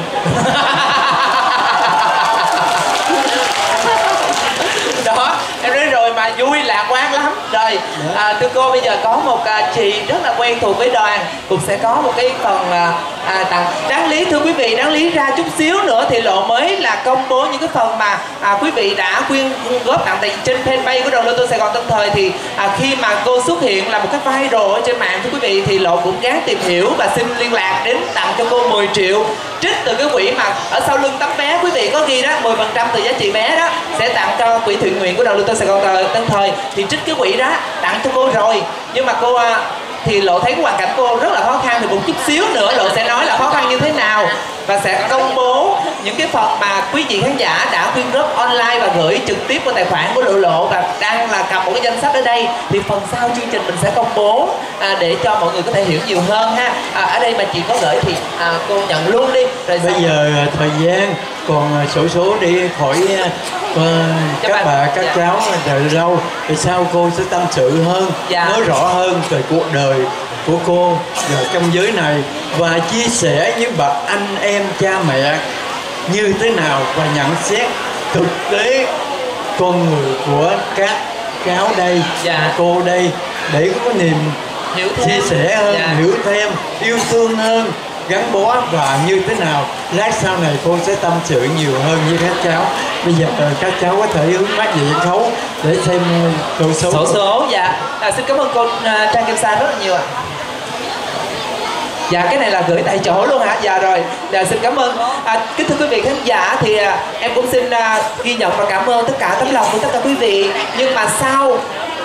Đó, em nói rồi mà vui lạc quan lắm. Rồi thưa cô, bây giờ có một chị rất là quen thuộc với đoàn cũng sẽ có một cái phần tặng. Đáng lý thưa quý vị, đáng lý ra chút xíu nữa thì Lộ mới là công bố những cái phần mà quý vị đã quyên góp tặng. Tại trên fanpage của đoàn Lô Tô Sài Gòn Tân Thời thì khi mà cô xuất hiện là một cái viral ở trên mạng thưa quý vị, thì Lộ cũng gắng tìm hiểu và xin liên lạc đến tặng cho cô 10 triệu trích từ cái quỹ mà ở sau lưng tấm vé quý vị có ghi đó, 10% từ giá trị vé đó sẽ tặng cho quỹ thiện nguyện của đoàn Lô Tô Sài Gòn Tân Thời. Thì trích cái quỹ đó tặng cho cô rồi, nhưng mà cô thì Lộ thấy hoàn cảnh cô rất là khó khăn, thì một chút xíu nữa Lộ sẽ nói là khó khăn như thế nào và sẽ công bố những cái phần mà quý vị khán giả đã quyên góp online và gửi trực tiếp vào tài khoản của Lộ và đang là cầm một cái danh sách ở đây. Thì phần sau chương trình mình sẽ công bố để cho mọi người có thể hiểu nhiều hơn ha. Ở đây mà chị có gửi thì cô nhận luôn đi. Rồi bây giờ thời gian còn số đi khỏi các bà các cháu đợi lâu thì sao cô sẽ tâm sự hơn, nói rõ hơn về cuộc đời của cô ở trong giới này và chia sẻ với bậc anh em cha mẹ như thế nào và nhận xét thực tế con người của các cháu đây, cô đây, để có niềm chia sẻ hơn, hiểu thêm, yêu thương hơn, gắn bó và như thế nào. Lát sau này cô sẽ tâm sự nhiều hơn với các cháu. Bây giờ các cháu có thể hướng mắt về sân khấu để xem sổ số. Dạ. Xin cảm ơn cô Trang Kim Sa rất là nhiều ạ. Dạ, cái này là gửi tại chỗ luôn hả? Dạ rồi. Dạ, xin cảm ơn. Kính thưa quý vị khán giả, thì em cũng xin ghi nhận và cảm ơn tất cả tấm lòng của tất cả quý vị. Nhưng mà sau,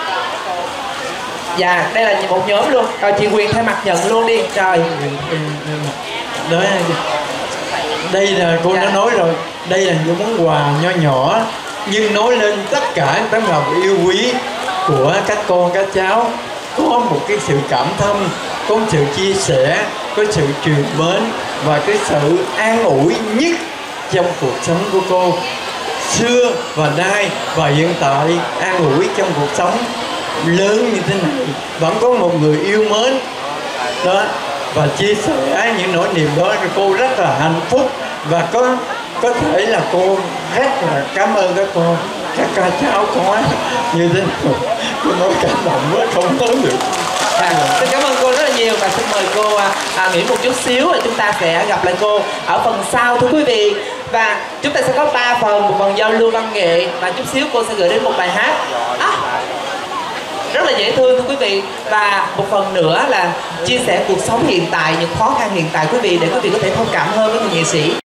dạ, đây là một nhóm luôn. Rồi chị Huyền thay mặt nhận luôn đi. Rồi. Đó, đây là cô đã nói rồi, đây là những món quà nho nhỏ nhưng nói lên tất cả tấm lòng yêu quý của các con các cháu, có một cái sự cảm thông, có một sự chia sẻ, có sự truyền mến và cái sự an ủi nhất trong cuộc sống của cô xưa và nay và hiện tại. An ủi trong cuộc sống lớn như thế này, vẫn có một người yêu mến đó và chia sẻ những nỗi niềm đó, thì cô rất là hạnh phúc. Và có thể là cô rất là cảm ơn các cháu có như thế nào. Cô nói cảm động quá không nói được. Xin cảm ơn cô rất là nhiều và xin mời cô nghỉ một chút xíu và chúng ta sẽ gặp lại cô ở phần sau thưa quý vị. Và chúng ta sẽ có 3 phần, một phần giao lưu văn nghệ và chút xíu cô sẽ gửi đến một bài hát rất là dễ thương thưa quý vị, và một phần nữa là chia sẻ cuộc sống hiện tại, những khó khăn hiện tại quý vị, để quý vị có thể thông cảm hơn với người nghệ sĩ.